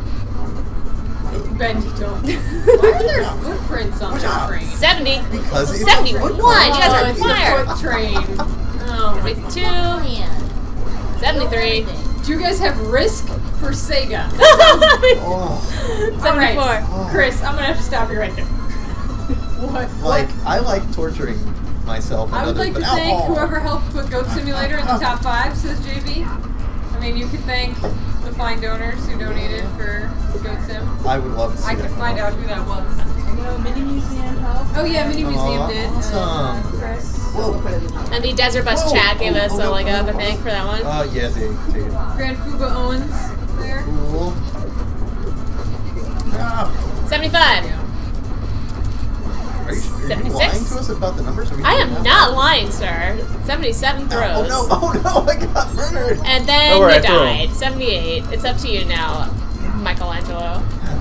C: Bendito. Why are there footprints on the train?
A: seventy.
E: Because it's
A: seventy-one. You guys
C: Oh,
A: are
C: it's
A: fire.
C: the foot train. Oh, my-
A: sixty-two. seventy-three.
C: do you guys have Risk for Sega?
E: Oh,
A: seventy-four.
C: All right, Chris, I'm gonna have to stop you right there. What?
E: like I like torturing myself. And
C: I would
E: others,
C: like to
E: but
C: thank
E: alcohol.
C: whoever helped put Goat Simulator in the top five, says J B. I mean, you could thank the fine donors who donated for Goat Sim.
E: I would love to see
C: I
E: that.
C: can find out who that was.
G: No, Mini Museum help.
C: Oh yeah, Mini Museum
E: Aw,
C: did.
E: awesome.
C: Uh, Chris.
E: Whoa.
A: And the Desert Bus
E: Whoa.
A: chat gave us
E: Oh,
A: a
E: oh,
A: leg
E: oh,
A: up, I
E: oh.
A: think, for that one.
E: Uh, yeah, they, they
C: Grand Fuga Owens there.
E: cool. Ah,
A: seventy-five.
E: are you, are you
A: seventy-six?
E: lying to us about the numbers? Are we
A: I am
E: doing that?
A: not lying, sir. seventy-seven throws.
E: Oh no! Oh no! I got murdered.
A: And then
B: Don't worry,
A: you
B: I threw 'em.
A: died. seventy-eight. It's up to you now, Michelangelo.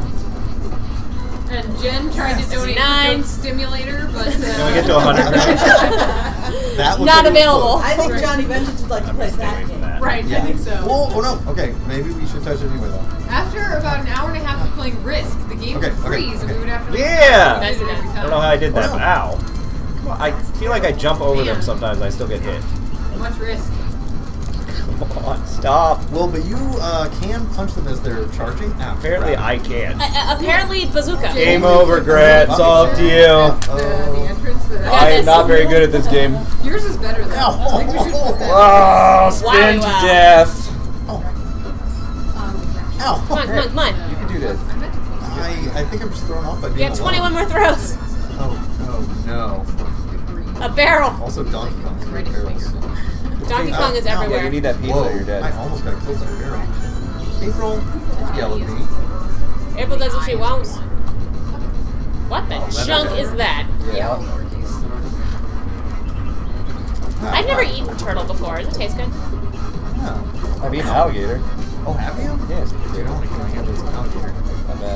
C: And Jen tried to donate
A: Nine.
C: to Goat Stimulator, but uh,
B: Can we get to one hundred?
E: That was
A: Not
E: a little
A: available.
G: I think Johnny Vengeance would like to play that game.
C: right,
E: Yeah.
C: I think so.
E: Whoa, oh no. Okay, maybe we should touch it anyway though.
C: After about an hour and a half of playing Risk, the game
E: Okay,
C: would
E: okay,
C: freeze and
E: okay.
C: we would have to
B: Yeah!
C: restart it every
B: I
C: time.
B: don't know how I did that,
E: Oh,
B: but
E: no.
B: ow. Come on, I feel like I jump over them
C: Man.
B: sometimes. I still get hit.
C: Much Risk.
B: Come on, stop.
E: Well, but you uh, can punch them as they're charging. Ah,
B: Apparently,
E: crap.
B: I can.
A: Uh, uh, apparently, bazooka.
B: Game over, Grant. It's all up to you.
E: Oh.
C: The, the entrance to
A: Yeah,
B: I am
A: this-
B: not very good at this game.
C: Yours is better though.
E: Ow.
C: I think we should put that.
B: Oh, spin to
A: Wow.
B: death.
E: Oh.
C: Um,
E: Ow.
A: Come on, come on, come on.
B: You can do this.
C: I meant to
E: I, I think I'm just thrown off by being
A: You have twenty-one
E: alone.
A: more throws.
E: Oh, oh no.
A: A barrel.
E: Also, Donkey Kong's
C: Ready to
E: barrels.
A: Donkey
E: Ow,
A: Kong is
E: ow.
B: Yeah,
A: everywhere.
B: you need that pizza
E: Whoa,
B: or you're dead.
E: I almost got killed by a barrel. April yelled at me.
A: April does what she wants. What the
E: Oh, that
A: junk
E: is-
A: is that?
B: Yeah.
A: I've never eaten turtle before. Does it taste good?
E: Oh.
B: I've eaten alligator.
E: Oh, have you?
B: Yes.
E: Dude, I want to get my hands on some alligator.
B: Not bad.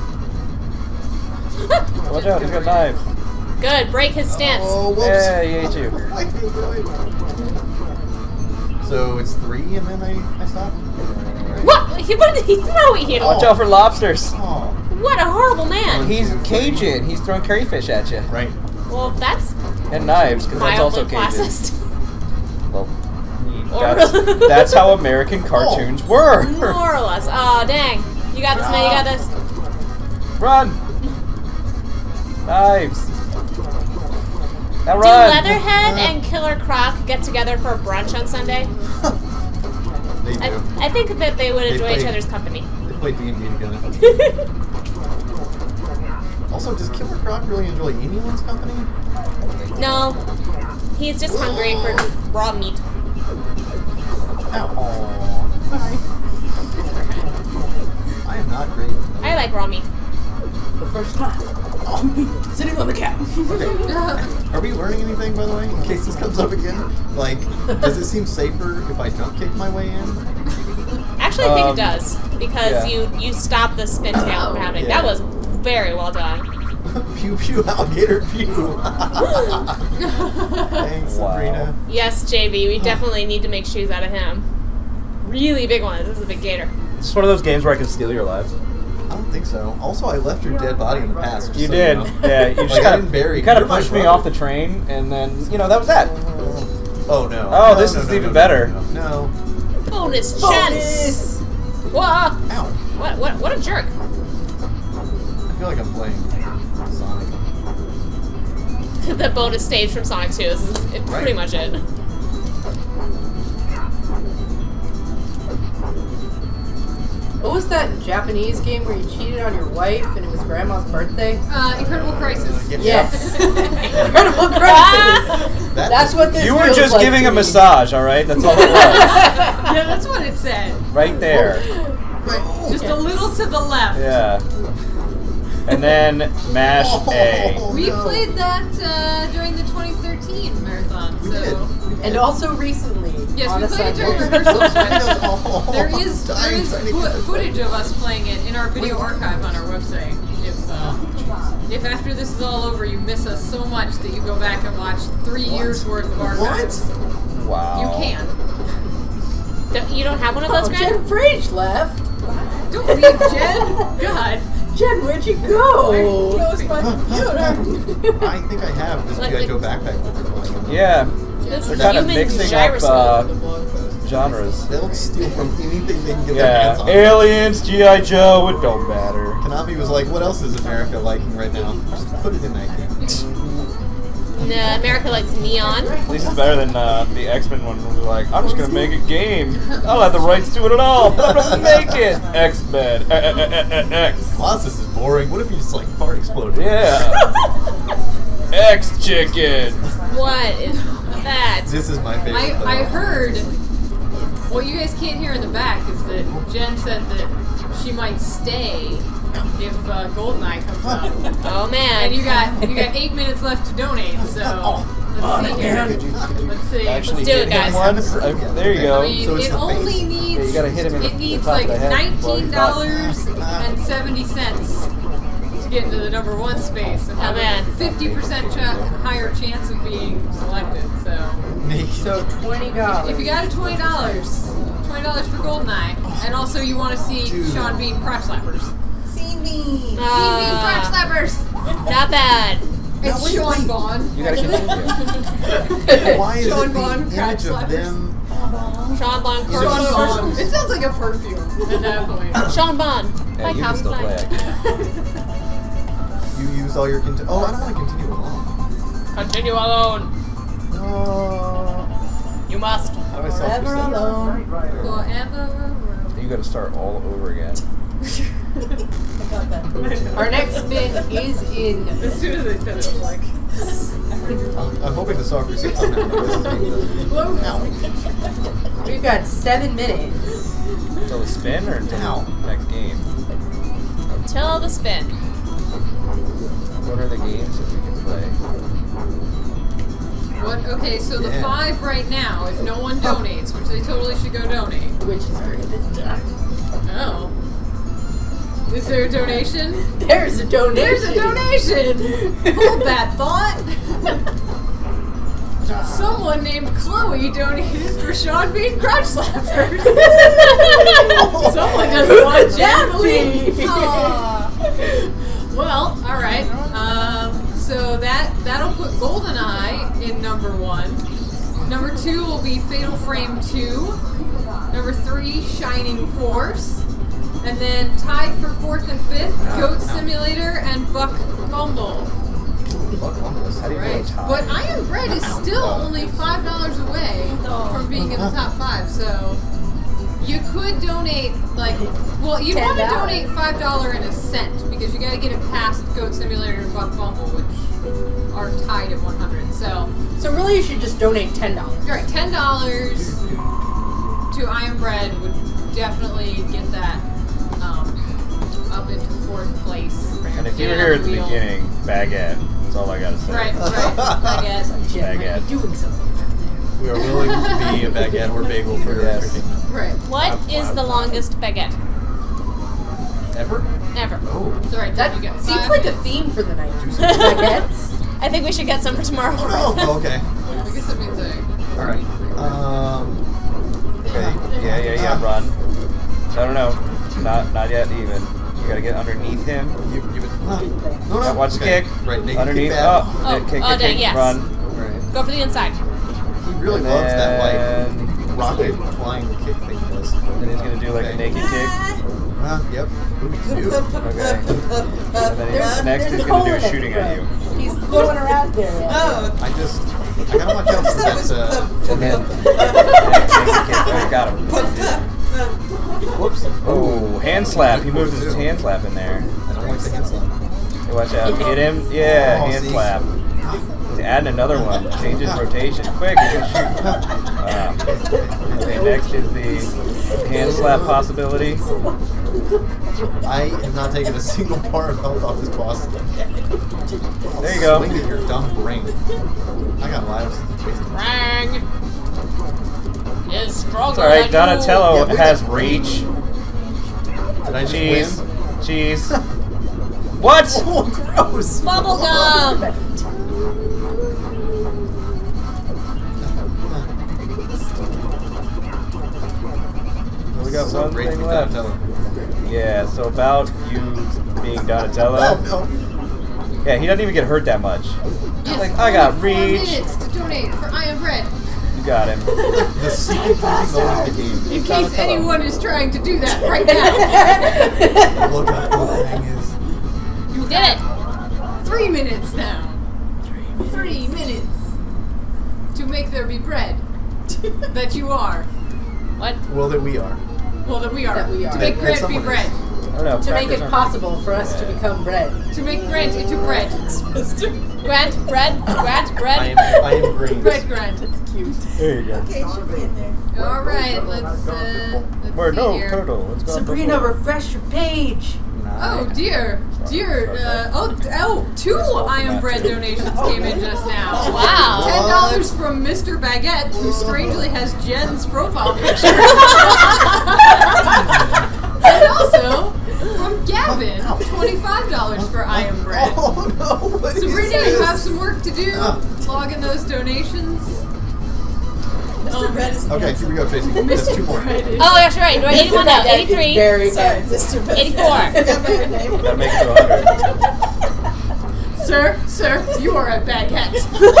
B: Watch out, he's got knives.
A: Good. Break his stance.
E: Oh, whoops.
B: Yeah, he ate you.
E: What are you doing? So it's three and then I, I stop?
A: What? He, what did he throw at you?
B: Watch out for lobsters.
E: Oh.
A: What a horrible man.
B: He's Cajun. He's throwing curryfish at you.
E: Right.
A: Well, that's
B: And knives, because that's also
A: mildly
B: Cajun.
A: classist.
B: Well,
A: Or-
B: that's, that's how American cartoons were.
A: More or less. Oh, dang. You got this, man. You got this.
B: Run! Knives. Now
A: Do
B: run!
A: Leatherhead and Killer Croc get together for brunch on Sunday?
E: They
A: I,
E: do.
A: I think that they would
E: They
A: enjoy each
E: play-
A: other's company.
E: They play D and D together. Also, does Killer Croc really enjoy anyone's company?
A: No. He's just hungry for raw meat.
E: Ow. I am not great.
A: I like raw meat.
G: The first time. Sitting on the couch.
E: Okay. Are we learning anything, by the way, in case this comes up again? Like, does it seem safer if I jump kick my way in?
A: Actually, I think
B: Um,
A: it does. Because
B: yeah.
A: you, you stop the spin tail from happening.
E: Yeah.
A: That was very well done.
E: Pew pew alligator pew. Thanks,
B: Wow.
E: Sabrina.
A: Yes, J V, we definitely need to make shoes out of him. Really big ones. This is a big gator.
B: It's one of those games where I can steal your lives.
E: I don't think so. Also, I left your dead body in the past. just
B: You
E: so
B: did.
E: know.
B: Yeah, you just
E: Like, I
B: kind
E: didn't
B: of
E: bury
B: you kind of
E: You're my
B: pushed me
E: brother.
B: off the train, and then you know that was that.
E: Oh no.
B: Oh,
E: No,
B: this
E: no,
B: is
E: no,
B: even
E: no,
B: better.
E: No. no.
A: Bonus
E: Bonus.
A: chance! Whoa!
E: Ow.
A: What? What? What a jerk!
E: I feel like I'm playing Sonic.
A: The bonus stage from Sonic two is, is
E: Right.
A: pretty much it.
D: What was that Japanese game where you cheated on your wife and it was grandma's birthday?
C: Uh, Incredible Crisis.
D: Yes. Incredible Crisis.
E: That-
D: That's what this
B: You were
D: feels
B: just
D: like
B: giving
D: to
B: a
D: me.
B: massage, all right? That's all it was.
C: Yeah, that's what it said.
B: Right there.
C: Just a little to the left.
B: Yeah. And then mash A.
C: We played that uh, during the twenty thirteen marathon.
E: We
C: So
E: did.
D: And also recently.
C: yes,
D: on
C: we
D: a
C: played it
D: Sunday.
C: during rehearsals. But
E: Oh,
C: there is there
E: dying
C: is
E: trying to
C: fo-
E: get this
C: footage of us playing it in our video archive on our website. If uh, if after this is all over you miss us so much that you go back and watch three
E: What?
C: years worth of archives,
B: Wow.
C: you can.
A: Don't, you don't have one of those,
D: Oh,
A: Grant?
D: JenFraiz left.
C: Don't leave, Jen. God.
D: Jen, where'd you go?
C: Close my computer.
E: I think I have this
A: Like
E: G I
A: the-
E: Joe backpack.
B: Yeah.
A: This
B: They're kind of
A: human
B: mixing up
A: gyroscope.
B: uh, genres.
E: They'll steal from anything they can get their
B: Yeah.
E: hands on.
B: Aliens, G I Joe, it don't matter.
E: Konami was like, what else is America liking right now? Just put it in that game.
A: Nah, America likes neon.
B: At least it's better than uh, the X-Men one where they're like, I'm just gonna make a game. I don't have the rights to it at all, but I'm gonna make it. X-Men. Eh, eh, eh, eh, eh, X.
E: Colossus is boring. What if you just like fart exploded?
B: Yeah. X-Chicken.
A: What is that?
E: This is my favorite.
C: I,
E: thing.
C: I heard, what you guys can't hear in the back is that Jen said that she might stay if uh, Goldeneye comes out.
A: Oh man.
C: And you got you got eight minutes left to donate, so let's see here. Let's see.
B: Actually
A: do it,
B: hit him
A: guys.
B: once. Uh, there you
C: I
B: go.
C: mean,
E: So it's
C: it
E: the
C: only
E: face.
C: needs
B: Yeah, you gotta hit him in the-
C: it
B: the
C: needs
B: top of
C: like
B: the head while
C: nineteen
B: he's
C: dollars and seventy cents to get into the number one space and have
A: Oh, man.
C: a fifty percent ch- higher chance of being selected. So
D: So twenty dollars.
C: if you got a twenty dollars, twenty dollars for Goldeneye, and also you want to see
E: Dude.
C: Sean Bean crotch slappers.
D: See me.
C: See Bean crotch
A: Uh,
C: slappers.
A: not bad.
C: It's
E: wait,
C: Sean
E: wait.
C: Bond.
B: You gotta continue.
E: Why is
C: Sean
E: it
C: Bond
E: the
C: crotch
E: image of
C: slappers.
E: them?
A: Sean Bond.
E: Sean
C: Sean
A: Sean
C: Bond. It sounds like a perfume at that point.
A: Sean Bond.
B: Yeah,
A: Like
B: you can
A: Calvin
B: still
A: Klein.
B: play.
E: You use all your conti- Oh, I don't want to continue along.
A: Continue alone.
E: No.
A: You must.
E: How do I self
D: Forever
E: reset?
D: alone.
C: Forever.
B: You gotta start all over again.
D: Our next spin is in.
C: As soon as I said it, I was like,
E: I'm, I'm hoping the soft resets on that. This is being done. Ow.
D: We've got seven minutes.
B: Until the spin or until
E: Ow.
B: the next game?
A: Until the spin.
B: What are the games that we can play?
C: what? Okay, so the
E: Yeah.
C: five right now, if no one donates, which they totally should go donate.
D: Which is already been done.
C: Oh. Is there a donation?
D: There's a donation.
C: There's a donation! Hold that thought. Someone named Chloe donated for Sean Bean crotch slappers. Someone doesn't want Jen to leave. Aw. Well, all right. Um, so that that'll put Goldeneye in number one. Number two will be Fatal Frame two. Number three, Shining Force. And then tied for fourth and fifth, Goat Simulator and Buck Bumble.
E: Fuck on this.
B: How do you
C: Right.
B: go tie?
C: But Iron Bread is still only five dollars away from being in the top five, so you could donate like well, you want to
D: ten dollars.
C: donate five dollars and a cent because you got to get it past Goat Simulator and Buck Bumble, which are tied at one hundred. So,
D: So really, you should just donate ten dollars.
C: all right, ten dollars to Iron Bread would definitely get that um, up into fourth place.
B: And if you
C: Get
B: were
C: it
B: here
C: on
B: at the
C: wheel.
B: beginning, baguette. That's all I gotta say.
C: Right, right. I guess.
D: Jen might
B: Baguette.
D: be doing something.
E: We are willing to be a baguette or bagel for your
B: Yes.
E: entertainment.
C: Right.
A: What is the longest baguette
E: Ever?
A: ever?
E: Oh.
C: So right,
D: That
C: you get
D: seems
C: five
D: like a
C: minutes.
D: theme for the night. Baguettes.
A: I think we should get some for tomorrow.
E: Oh, okay.
C: I guess that means I.
E: All right. Um. Okay.
B: Yeah, yeah, yeah, run. I don't know. Not not yet even. You gotta get underneath him.
E: You, you would, no, no,
B: Now watch the
E: okay.
B: kick.
E: Right, naked
B: Underneath.
E: kick bad.
B: Oh,
A: Oh,
B: kick, kick,
A: oh,
B: kick,
A: dang,
B: kick,
A: yes.
B: run.
E: Right.
A: Go for the inside.
E: He really
B: And
E: loves that
B: then-
E: like rocket flying kick thing he does.
B: And he's gonna do like a
E: Okay.
B: naked kick.
E: No, Uh, yep. What we can do.
B: Okay. And then
D: There's-
B: next
D: there's
B: he's
D: a
B: gonna
D: hole
B: do
D: in
B: is
D: it,
B: shooting
D: bro.
B: at you.
D: He's blowing a raspberry.
H: Oh,
E: I just, I gotta watch out for that. Uh,
B: And then, I got him.
E: whoops.
B: Oh, hand slap. He moved his hand slap in there.
E: I don't like the hand slap.
B: Hey, watch out. Hit him. Yeah,
E: Oh,
B: hand
E: see?
B: slap. He's adding another one. Change his rotation. Quick, he's gonna shoot. Wow. Okay, next is the hand slap possibility.
E: I have not taken a single part of health off this boss.
B: There you go.
E: Swing at your dumb brain. I got lives.
A: Rang is stronger
B: It's alright,
A: than you.
B: Donatello
E: Yeah,
B: has
E: we-
B: reach.
E: Did I just
B: Cheese.
E: win?
B: Cheese. What?
E: Oh, gross.
A: Bubblegum.
B: We got
E: So
B: one
E: great
B: thing
E: to be
B: left.
E: Donatello.
B: Yeah, so about you being Donatello.
E: Oh, no.
B: Yeah, he doesn't even get hurt that much.
C: Yes,
B: Like, I got
C: only four
B: reach.
C: minutes to donate for I Am Bread.
B: You got him.
E: The secret thing always the game.
C: In case
B: Donatello.
C: anyone is trying to do that right now.
E: Look how cool that thing is.
C: You
A: Did it.
C: Three minutes now. Three minutes to make there be bread. That you are.
A: What?
E: Well, that we are.
C: Well, that we are.
D: That we are.
C: To make
E: That-
C: bread
E: that
C: be
E: someone
C: bread.
B: I don't know.
D: To make
B: crackers
D: it
B: aren't-
D: possible for us to become bread.
C: To make bread into bread.
A: Grant, bread, grant,
E: I
A: bread.
E: am, I am green.
C: Bread grind.
B: There you go.
H: okay, it should be in there.
C: All right, let's uh, let's
B: Where
C: see
B: no
C: here.
B: turtle. Let's go.
D: Sabrina, refresh your page.
C: Oh dear, dear. Uh, oh, d- oh, two I Am Bread donations came in just now.
A: Wow.
C: Ten dollars from Mister Baguette, who strangely has Jen's profile picture. And also from Gavin, twenty-five dollars for I Am Bread.
E: Oh no! What is
C: Sabrina,
E: this?
C: you have some work to do.
E: Ah.
C: Log in those donations.
H: Mister Bread is
E: Okay, here we go, Tracy. There's
C: Mister
E: two more.
C: Bread is-
A: Oh, that's right. Do I eighty-one now? eighty-three.
D: Very
H: Sorry,
D: good.
H: Mister Bread.
A: eighty-four.
H: I forgot about your name.
B: Gotta make it to one hundred.
C: Sir, sir, you are a baguette.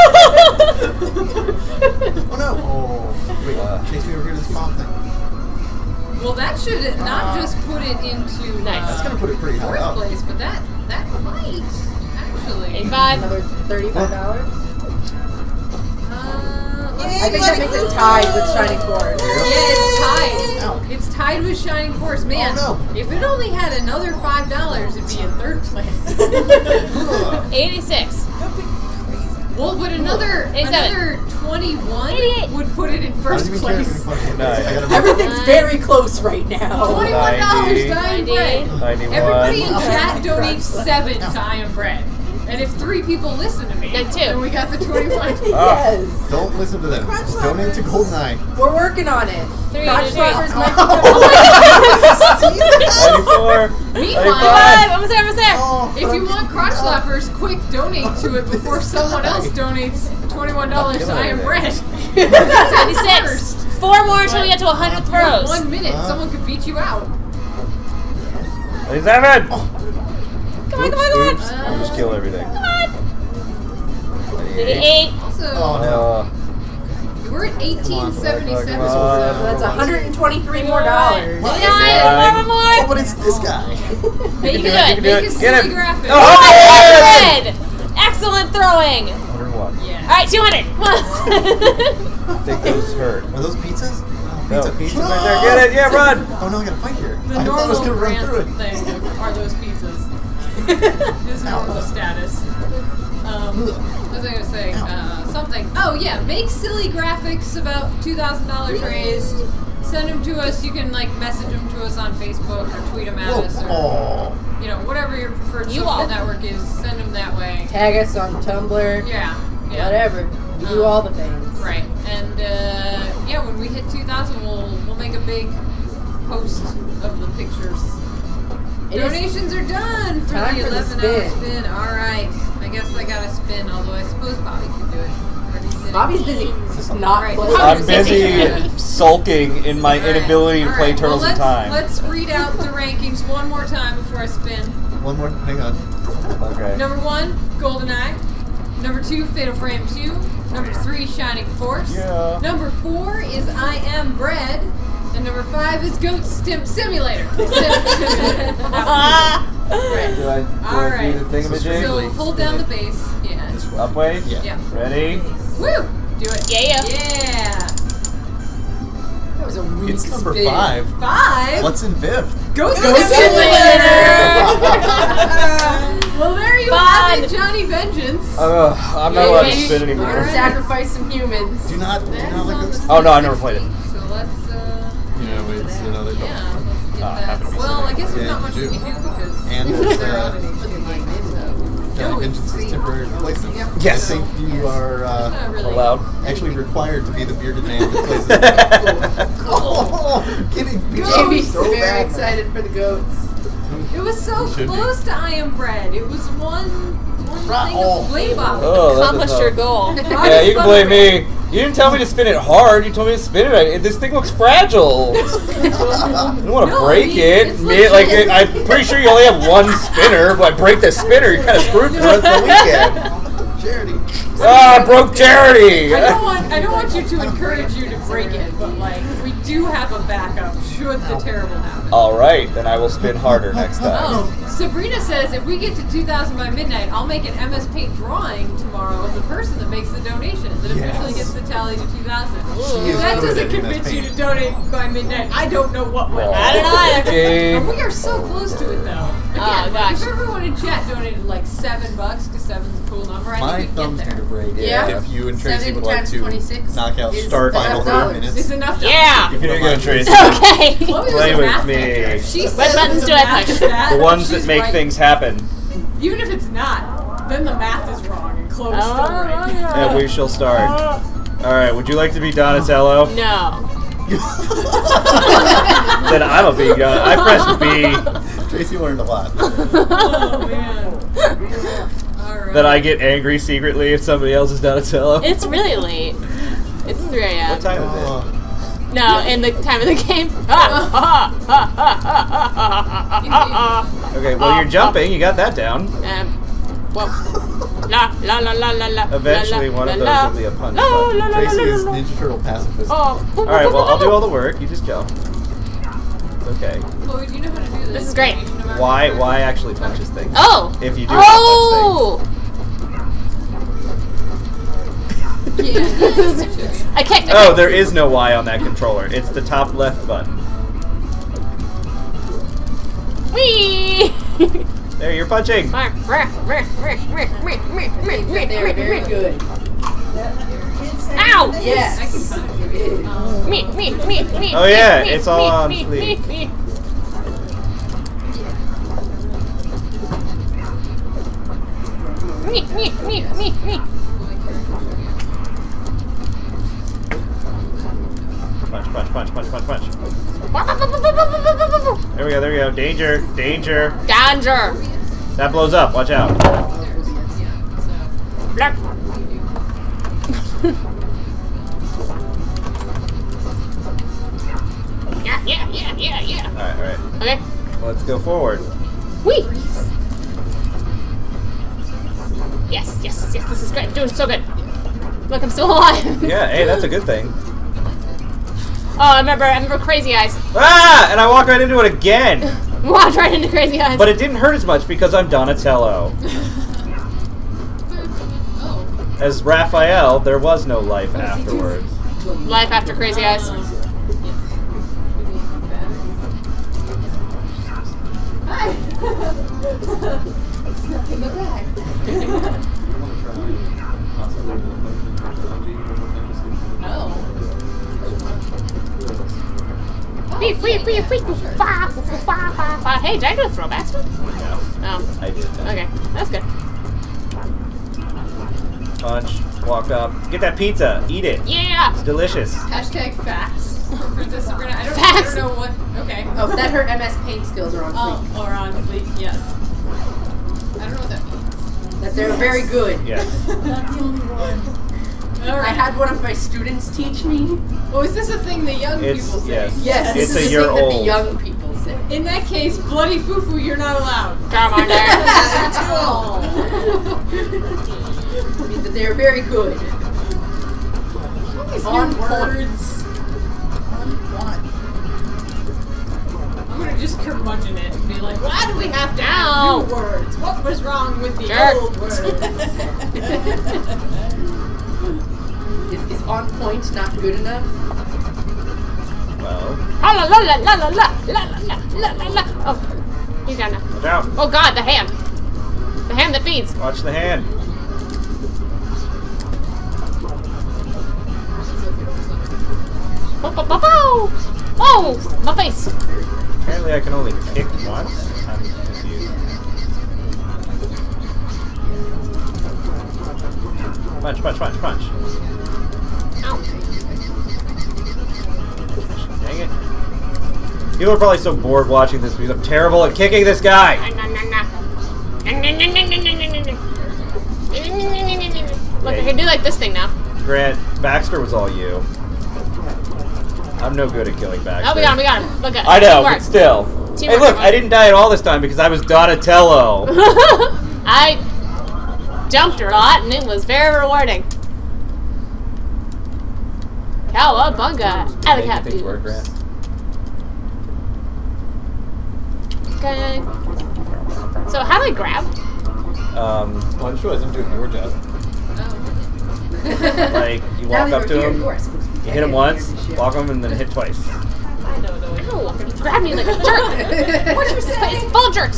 E: Oh no! Oh, wait,
B: Uh.
E: chase me over here to this bomb thing.
C: Well, that should not just put it into
A: Nice.
C: uh,
E: That's gonna put it pretty high
C: fourth
E: up.
C: place, but that that might actually.
A: eighty-five.
D: Another thirty-five dollars.
C: Uh,
H: Yay,
C: let's-
D: I think that makes it tied with Shining Force.
C: yeah, it's tied.
E: Ow.
C: It's tied with Shining Force. Man,
E: Oh, no.
C: if it only had another five dollars, it'd be in third place.
A: eighty-six.
H: Don't be crazy.
C: Well, but another
A: eighty-seven.
C: another twenty-one
A: eighty-eight.
C: would put it in
E: I
C: first
E: didn't even care if
C: place.
E: we fucking-
B: Nice.
E: I gotta
D: Everything's very close right now.
C: Twenty-one dollars
B: ninety.
C: to I Am Bread.
B: ninety-one.
C: Everybody in
H: Oh,
C: chat
H: my
C: donates
H: God.
C: seven to I Am Bread. And if three people listen to me,
A: Then two.
C: then we got the twenty-one.
B: Ah.
D: Yes.
E: Don't listen to them.
H: Crotch
E: Just donate to
H: slappers.
E: GoldenEye.
D: We're working on it.
A: Three,
D: Crotch
A: three.
D: slappers might be
B: ninety-four.
C: Meanwhile,
B: ninety-five.
A: Almost there, almost there.
E: Oh,
C: if you want crotch slappers, quick donate to it before someone else donates twenty-one dollars to I Am Bread.
A: ninety-six. Four more until we get to one hundred
C: You have
A: throws.
C: one minute,
E: Uh.
C: someone could beat you out.
B: ninety-seven.
A: Come on, come on, come on.
B: I'll just kill everything.
A: Come on. eighty-eight.
C: Also,
E: Oh, no.
B: Uh,
C: we're at eighteen seventy-seven.
B: Come on.
D: So that's one hundred twenty-three more dollars.
E: What?
A: Nine.
B: Nine.
A: More, more, more.
E: Oh, but it's this guy.
C: Make
B: You can do
C: it,
B: it, you can do
C: make
B: it.
C: a
B: Get
C: silly
B: him.
C: graphic.
B: Oh,
A: one
B: yeah.
A: hundred. Excellent throwing.
B: one hundred one.
C: Yeah.
A: All right, two hundred. Come on.
B: I think those hurt.
E: Are those pizzas?
B: No,
E: Pizza.
B: pizza's right there. Get it. Yeah, run.
E: Oh no, I gotta fight here.
C: The
E: I thought I was
C: normal
E: gonna run through
C: brand
E: it.
C: thing are those pizzas. This is normal status. Um, what was I gonna say? Uh, something. Oh yeah, make silly graphics about two thousand dollars raised. Send them to us. You can like message them to us on Facebook or tweet them at us, or
E: Oh.
C: you know whatever your preferred
A: You
C: social
A: all.
C: network is. Send them that way.
D: Tag us on Tumblr.
C: Yeah. Yeah.
D: Whatever. We do
C: Um,
D: all the things.
C: Right. And uh, yeah, when we hit two thousand, we'll we'll make a big post of the pictures.
D: It is
C: Donations are done for
D: time
C: the
D: for the
C: eleven hour
D: spin.
C: spin. All right. I guess I gotta spin, although I suppose Bobby can do it. Or he's sitting.
D: Bobby's busy. Just not
C: Right.
D: playing.
B: I'm busy sulking in my
C: All right.
B: inability to
C: All
B: play
C: right.
B: Turtles
C: well,
B: in
C: let's,
B: Time.
C: Let's read out the rankings one more time before I spin.
E: One more. Hang on.
B: Okay.
C: Number one, GoldenEye. Number two, Fatal Frame two. Number three, Shining Force.
B: Yeah.
C: Number four is I Am Bread. And number five is Goat Stim Simulator. Sim-
A: Ah.
C: right.
B: Do I, do
C: All
B: I
C: right.
B: do the thingamajig?
C: So hold down the base. Yeah.
E: This way.
B: Up way?
E: Yeah.
C: Yeah.
B: Ready?
C: Woo! Do it.
A: Yeah.
C: Yeah.
D: That was a weak
E: It's number
D: spin.
E: five.
C: Five.
E: What's in fifth?
C: Goat
D: Goat
C: Simulator. Well, there you
A: Fun.
C: have it, Johnny Vengeance.
B: Uh, I'm not allowed to
C: Yay.
B: spin
D: We're
B: anymore.
D: gonna sacrifice some humans.
E: Do not, do
C: That
E: not
C: is
E: let
C: on
E: go.
C: the
B: Oh, no, I've never played it.
C: So let's, uh,
E: You know, it's another.
C: yeah, let's get
B: Ah,
C: that.
B: happens.
C: Well, I guess there's
E: Yeah,
C: not much
E: you
C: we
E: do.
C: can do because
E: And
C: they're
E: it's, uh,
C: already looking like this, so.
E: Johnny Vengeance is temporary replacement.
C: Yep.
B: Yes.
E: I think you are uh,
C: Not really.
B: Allowed.
E: actually required to be the bearded man that plays the Oh, getting beat
D: Jamie's
E: so
D: very
E: bad.
D: excited for the goats.
C: It was so
E: Should be.
C: close to I Am Bread. It was one, one
E: Right.
C: thing
E: Oh.
C: of way off.
B: Oh, that
A: Accomplished
B: does
A: your
B: help.
A: goal.
B: Yeah, you can blame me. You didn't tell me to spin it hard. You told me to spin it. I, this thing looks fragile. I don't want to
C: No,
B: break
C: I mean,
B: it.
C: it's
B: Me- like
C: legit.
B: I'm pretty sure you only have one spinner. If I break the spinner, you're kind of screwed for the rest of the weekend.
E: Charity.
B: Ah, I broke charity.
C: I don't want I don't want you to encourage you to break it, but like we do have a backup should the terrible happen.
B: All right, then I will spin harder next time.
C: Oh, Sabrina says if we get to two thousand by midnight, I'll make an M S Paint drawing tomorrow of the person that makes the donation that officially
E: Yes.
C: gets the tally to two thousand.
E: She
C: If
E: is
C: that
E: good
C: doesn't
E: at M S
C: convince you
E: Paint.
C: to donate by midnight, I don't know what will.
A: I don't know either.
C: And
B: Game.
C: we are so close to it though. Again,
A: Oh,
C: like,
A: gosh.
C: if everyone in chat donated like seven bucks, because seven's a cool number, I
E: My
C: think we
E: thumb's
C: get
E: going to
C: there.
E: break
D: Yeah.
E: if you and Tracy
D: Seven
E: would like
D: times
E: to
D: twenty-six
E: knock out
D: is
E: start
D: enough
E: final
D: dollars.
E: thirty minutes.
C: It's enough. to-
A: Yeah.
B: Here you go, Tracy.
A: Okay.
C: Chloe was
B: Play
C: a
B: with
C: math
B: me.
C: major. She
A: What
C: says
A: buttons
C: it's
A: do
C: a
A: I
C: math
A: push?
C: stat,
B: The ones
C: she's
B: that make
C: right.
B: things happen.
C: Even if it's not, then the math is wrong and Chloe's still right.
B: And we shall start. All right. Would you like to be Donatello?
A: No.
B: Then I'm a big Don. I pressed B.
E: Tracy learned a lot.
C: Oh man. Alright.
B: Then I get angry secretly if somebody else is Donatello.
A: It's really late. It's three a m
B: What time is it?
E: Oh,
A: No, in the time of the game.
B: Okay, well you're jumping. You got that down.
A: Um, whoa. La la la la la la.
B: Eventually,
A: la,
B: one
A: la,
B: of
A: la,
B: those will be a punch
A: la,
B: button.
A: la, la,
E: Tracy
A: la,
E: is
A: la, la.
E: Ninja Turtle pacifist.
A: Oh.
B: All right, well I'll do all the work. You just jump. It's okay.
C: Chloe, do you know how to do this?
A: This is great.
B: Why? Why actually punches things?
A: Oh.
B: If you do
A: Oh.
C: Yeah.
A: I kicked.
B: Oh, there is no Y on that controller. It's the top left button.
A: Wee.
B: There, you're punching.
D: They're very good.
A: Ow!
D: Yes.
C: I can kind of do it. Um,
A: Me, me, me, me.
B: Oh, yeah,
A: me,
B: it's all
A: me,
B: on
A: me,
B: fleek.
A: me, me. Me, me, me, me, me.
B: Punch, punch, punch, punch, punch, punch. There we go, there we go. Danger, danger.
A: Danger.
B: That blows up. Watch out.
A: Blark. Yeah, yeah, yeah, yeah, yeah.
B: All right, all right.
A: Okay.
B: Let's go forward.
A: Wee. Yes, yes, yes. This is great. Doing so good. Look, I'm still alive.
B: Yeah, hey, that's a good thing.
A: Oh, I remember. I remember Crazy Eyes.
B: Ah! And I walked right into it again.
A: Walked right into Crazy Eyes.
B: But it didn't hurt as much because I'm Donatello.
C: oh.
B: As Raphael, there was no life afterwards.
A: Life after Crazy Eyes.
C: Hi.
H: In the back.
C: Oh.
A: Free, free, free, free. Fa, fa, fa, fa, fa. Hey, did I do a throwback stuff?
B: No,
A: Oh,
B: I did not.
A: okay. That's good.
B: Punch, walk up, get that pizza, eat it.
A: Yeah.
B: It's delicious.
C: Hashtag facts. For Princess Sabrina. I don't,
A: Facts.
C: I don't know what. Okay.
D: Oh, that her M S Paint skills are on fleek.
C: Oh, or on fleek, yes. I don't know what that means.
D: That they're very good.
B: Yes.
H: Not the only one.
C: All
D: I
C: right.
D: had one of my students teach me.
C: Oh, is this a thing that young
B: It's-
C: people say?
B: yes.
D: Yes,
B: It's
D: this
B: a
D: is
B: year
D: the thing that
B: old.
D: the young people say.
C: In that case, bloody foo-foo, you're not allowed.
A: Come on there.
D: It means that they are very good.
C: These
D: On
C: new
D: point.
C: words.
H: On one.
C: just curmudgeon it and be like, why do we have to have
A: Ow.
C: new words? What was wrong with the
A: Jerk.
C: old words?
D: Is, is on point not good enough?
B: Well,
A: La la la la la la la la la la la la. Oh, he's down now.
B: watch out.
A: Oh God, the hand. The hand that feeds.
B: Watch the hand.
A: Bow, bow, bow, bow. Oh, my face.
B: Apparently I can only kick once. I'm confused. Punch, punch, punch, punch.
A: Ow.
B: Dang it. People are probably so bored watching this because I'm terrible at kicking this guy.
A: Look, I can do like this thing now.
B: Grant, Baxter was all you. I'm no good at killing Baxter.
A: Oh, we got him, we got him. Look at
B: I know,
A: teamwork.
B: but still.
A: Teamwork,
B: Hey, look,
A: everyone.
B: I didn't die at all this time because I was Donatello.
A: I jumped a lot and it was very rewarding. Cowabunga.
B: Making
A: Alley
B: things work, Grant.
A: Okay. So how do I grab?
B: Um,
E: Well, I'm sure I'm doing your job.
B: like, you
D: Now
B: walk
D: that
B: up
D: we're
B: to
D: here,
B: him,
D: you are supposed to be
B: you hit him
D: taking
B: once,
D: your shit.
B: walk him, and then hit twice.
A: Ow, you grabbed me like a jerk. What you say? It's full of jerks.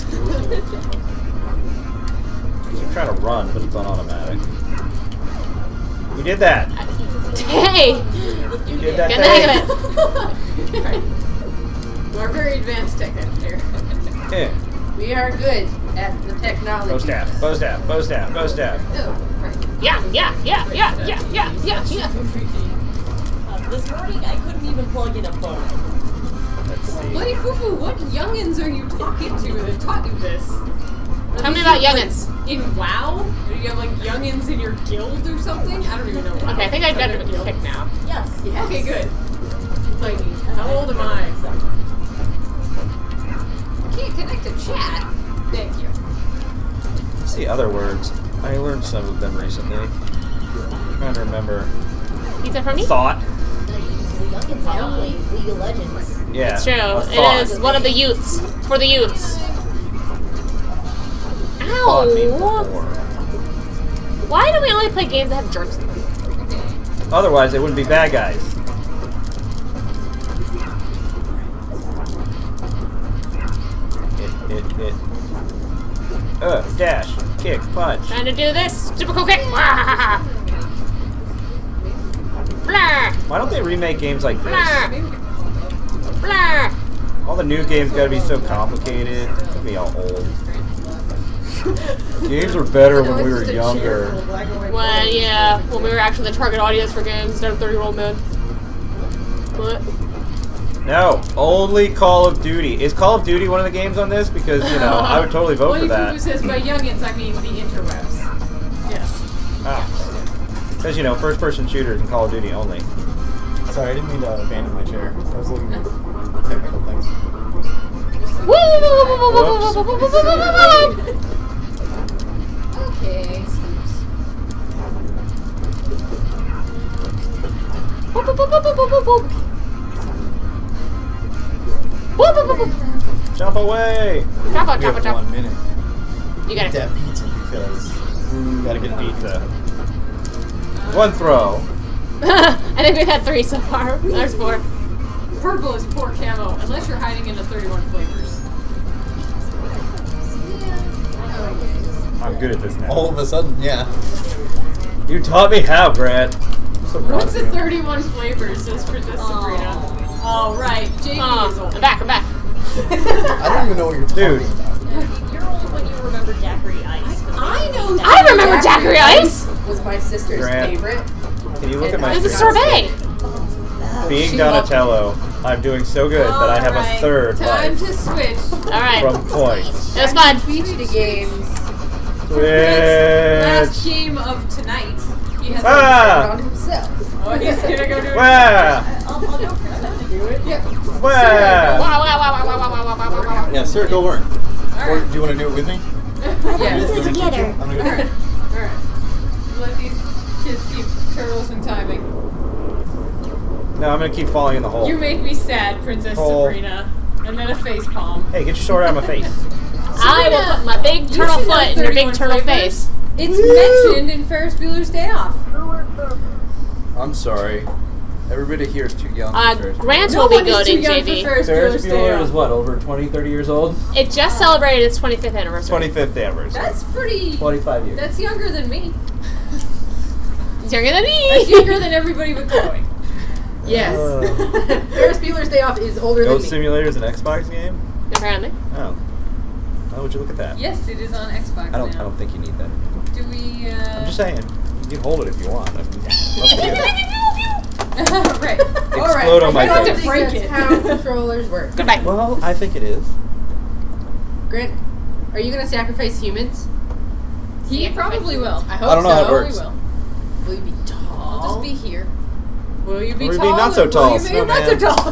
B: You're trying to run, but it's on automatic. You did that.
A: Hey,
B: You did that
A: get in the hang
B: thing.
A: of it.
C: We're very advanced tech engineer.
B: Yeah.
D: We are good at the technology.
B: Bow staff, bow staff, bow staff, bow staff.
C: Oh, right.
A: Yeah, yeah, yeah, yeah, yeah, yeah, yeah, yeah.
H: Uh, this morning I couldn't even plug in a phone.
B: Let's see.
C: Bloody Fufu, what youngins are you talking to that taught you this?
A: Tell me about youngins.
C: In WoW? Do you have like youngins in your guild or something? I don't even know. WoW.
A: Okay, I think I got
C: Other
A: a
C: guilds.
A: kick now.
H: Yes.
D: Yes.
C: Okay, good. Like, how old am I? Can't connect to chat. Thank you.
B: Let's see other words. I learned some of them recently. I'm trying to remember.
A: Pizza for me?
B: Thought.
H: The youngins now play League of Legends.
B: Yeah.
A: It's true.
B: a
A: It
B: thought.
A: is one of the youths. For the youths.
B: Thought means
A: Ow!
B: before.
A: Why do we only play games that have jerks in them?
B: Otherwise, they wouldn't be bad guys. Hit, hit, hit. Uh, dash, kick, punch.
A: Trying to do this. Super cool kick. Blah. Blah.
B: Why don't they remake games like this?
A: Blah. Blah.
B: All the new games gotta be so complicated. Look at me all old. Games were better when we were younger.
A: Well, yeah, when we were actually the target audience for games instead of thirty-year-old men. What?
B: No, only Call of Duty. Is Call of Duty one of the games on this? Because, you know, I would totally vote for
C: Bloody
B: that.
C: Fufu says by youngins, I mean the interwebs. Yes.
B: Ah. Because, you know, first-person shooters and Call of Duty only.
E: Sorry, I didn't mean to abandon my chair. I was looking at technical things.
C: Okay.
B: Jump away!
A: Chop out,
E: We
A: chop out,
E: have
A: chop.
E: one minute.
A: You got
E: Eat
A: it.
E: that pizza because
B: Ooh, gotta get pizza. One throw.
A: I think we've had three so far. There's four.
C: Purple is poor camo, unless you're hiding in the thirty-one flavors.
B: I'm good at this now.
E: all of a sudden, yeah.
B: You taught me how, Grant. I'm so proud
C: What's
B: of
C: the
B: you.
C: thirty-one flavors? Says Princess Sabrina. Oh, right. J B is
A: Oh,
C: old.
A: I'm back, I'm back.
E: I don't even know what you're talking
B: Dude.
E: about.
H: You're old when you remember Daiquiri Ice.
C: I know
A: I remember Daiquiri Ice!
D: Was my sister's
B: Grant.
D: favorite.
B: Can you look at my
A: This is
B: screen?
A: sorbet.
B: Being
D: She loved
B: Donatello, I'm doing so good that I have a
C: Alright,
B: third
C: Time
B: life
C: to switch.
A: Alright.
B: from points.
A: It was fun.
D: Beach games.
C: Last
B: Switch!
C: game of tonight. He has
B: Ah!
D: On himself.
C: Oh, he's gonna go do it.
B: Wah!
H: I'll, I'll go for that to do it.
C: Yep.
B: Wah!
A: Wow, wow, wow, wow, wow, wow, wow, wow, wow, wow.
E: Yeah, Sarah, go learn. Or
C: Alright.
E: do you want to do it with me?
C: Yes.
H: Do it together.
E: I'm gonna go
C: Alright.
E: learn.
C: Alright. Let these kids keep turtles and timing.
B: No, I'm gonna keep falling in the hole.
C: You make me sad, Princess
B: Hole.
C: Sabrina. And then a face palm.
B: Hey, get your sword out of my face.
A: I will put my big
C: You
A: turtle
C: should know
A: foot in your big
C: thirty-one
A: turtle
C: flavors.
A: face.
C: It's mentioned in Ferris Bueller's Day Off.
E: I'm sorry. Everybody here is too young
A: Uh,
E: for Ferris
A: Grant
E: Bueller.
A: will be
C: No one is too
A: goading,
C: young
A: J
C: for
A: B.
C: Ferris
B: Ferris
C: Bueller's Day
B: Bueller
C: Off.
B: is what, over twenty, thirty years old?
A: It just celebrated its twenty-fifth anniversary.
B: twenty-fifth anniversary.
C: That's pretty.
B: twenty-five years.
C: That's younger than me.
A: It's younger than
C: That's
A: me.
C: younger than everybody but Chloe.
D: Yes.
B: Uh,
D: Ferris Bueller's Day Off is older
B: Goat
D: than me.
B: Simulator is an Xbox game?
A: Apparently.
B: Oh. Why would you look at that?
C: Yes, it is on Xbox
B: I don't.
C: now.
B: I don't think you need that.
C: Do we? Uh...
B: I'm just saying. You can hold it if you want. I mean, up to you.
C: right.
B: Explode on my
D: I don't
B: face.
D: think that's
C: Break it.
D: how controllers work.
A: Goodbye.
B: Well, I think it is.
D: Grant, are you gonna sacrifice humans?
C: He probably will.
D: I hope
B: I don't know
D: so.
B: how it
C: Probably
B: works.
C: will.
D: Will you be tall?
C: I'll just be here. Will you be
B: Or you be
C: tall?
B: not so
C: Will
B: tall,
C: you be not so
B: snowman.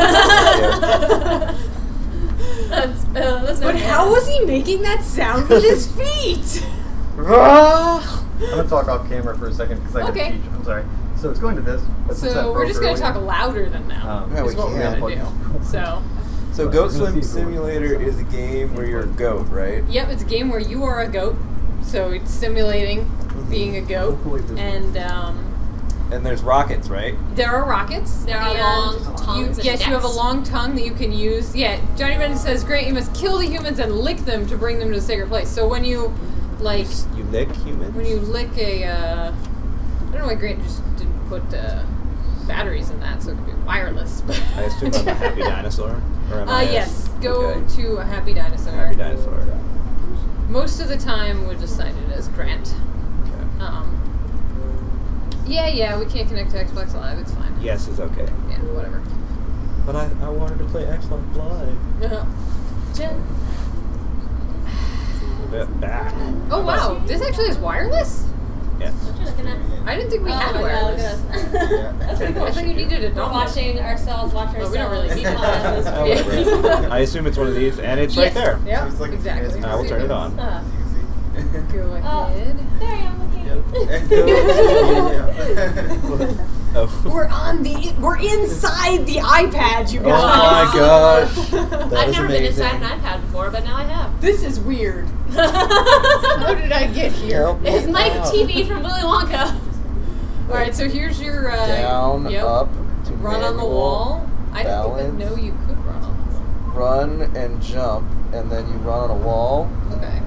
C: tall?
A: That's, uh, that's
C: But how was he making that sound with his feet?
E: I'm gonna talk off camera for a second because I
C: Okay.
E: didn't teach. I'm sorry. So it's going to this. But since that
C: So we're
E: broke
C: just gonna
E: earlier,
C: talk louder than that.
E: Um,
B: Yeah, we
E: is what we're
B: can.
E: gonna do.
C: So,
I: So Goat Swim Simulator is a game where you're a goat, right?
C: yep, it's a game where you are a goat. So it's simulating being a goat, and um,
I: And there's rockets, right?
C: there are rockets.
A: There are
C: and
A: long
C: you-
A: tongues and
C: Yes, you have a
A: necks.
C: long tongue that you can use. Yeah, Johnny Brennan says, "Great, you must kill the humans and lick them to bring them to a sacred place." So when you, like,
B: You lick humans?
C: when you lick a, uh, I don't know why Grant just didn't put uh, batteries in that, so it could be wireless. But
B: I assume I'm a happy dinosaur? Or am
C: Uh,
B: I a-
C: yes, go
B: okay.
C: to a happy dinosaur.
B: Happy dinosaur.
C: Most of the time, we're decided as Grant.
B: Okay.
C: Um, yeah, yeah, we can't connect to Xbox Live. It's fine.
B: Yes is okay.
C: Yeah, whatever.
B: But I, I wanted to play Xbox Live. A bit back.
C: Oh wow, this actually is wireless?
B: Yes.
A: What you looking at?
C: I didn't think we
A: Oh
C: had
A: my God, look
C: wireless.
A: at us. That's pretty cool.
C: I thought you needed a
A: We're
C: dongle.
A: watching ourselves watch ourselves.
C: Oh, we don't really need
A: because
C: that.
B: Uh, whatever. I assume it's one of these, and it's right
C: Yes.
B: there.
C: Yeah,
E: It's like-
C: exactly.
B: I will turn it on.
A: Uh,
C: Go
A: oh,
C: ahead.
A: there I am looking.
B: Oh.
C: We're on the. We're inside the iPad, you
I: Oh my gosh. That
A: I've
I: is
A: never
I: amazing.
A: been inside an iPad before, but now I have.
C: This is weird. How did I get here?
I: Help me
A: It's my
I: out.
A: T V from Willy Wonka.
C: All right, so here's your uh,
I: Down,
C: yep.
I: up, to
C: Run on the
I: manual,
C: wall. I didn't
I: balance.
C: even know you could run on the wall.
I: Run and jump, and then you run on a wall.
C: Okay.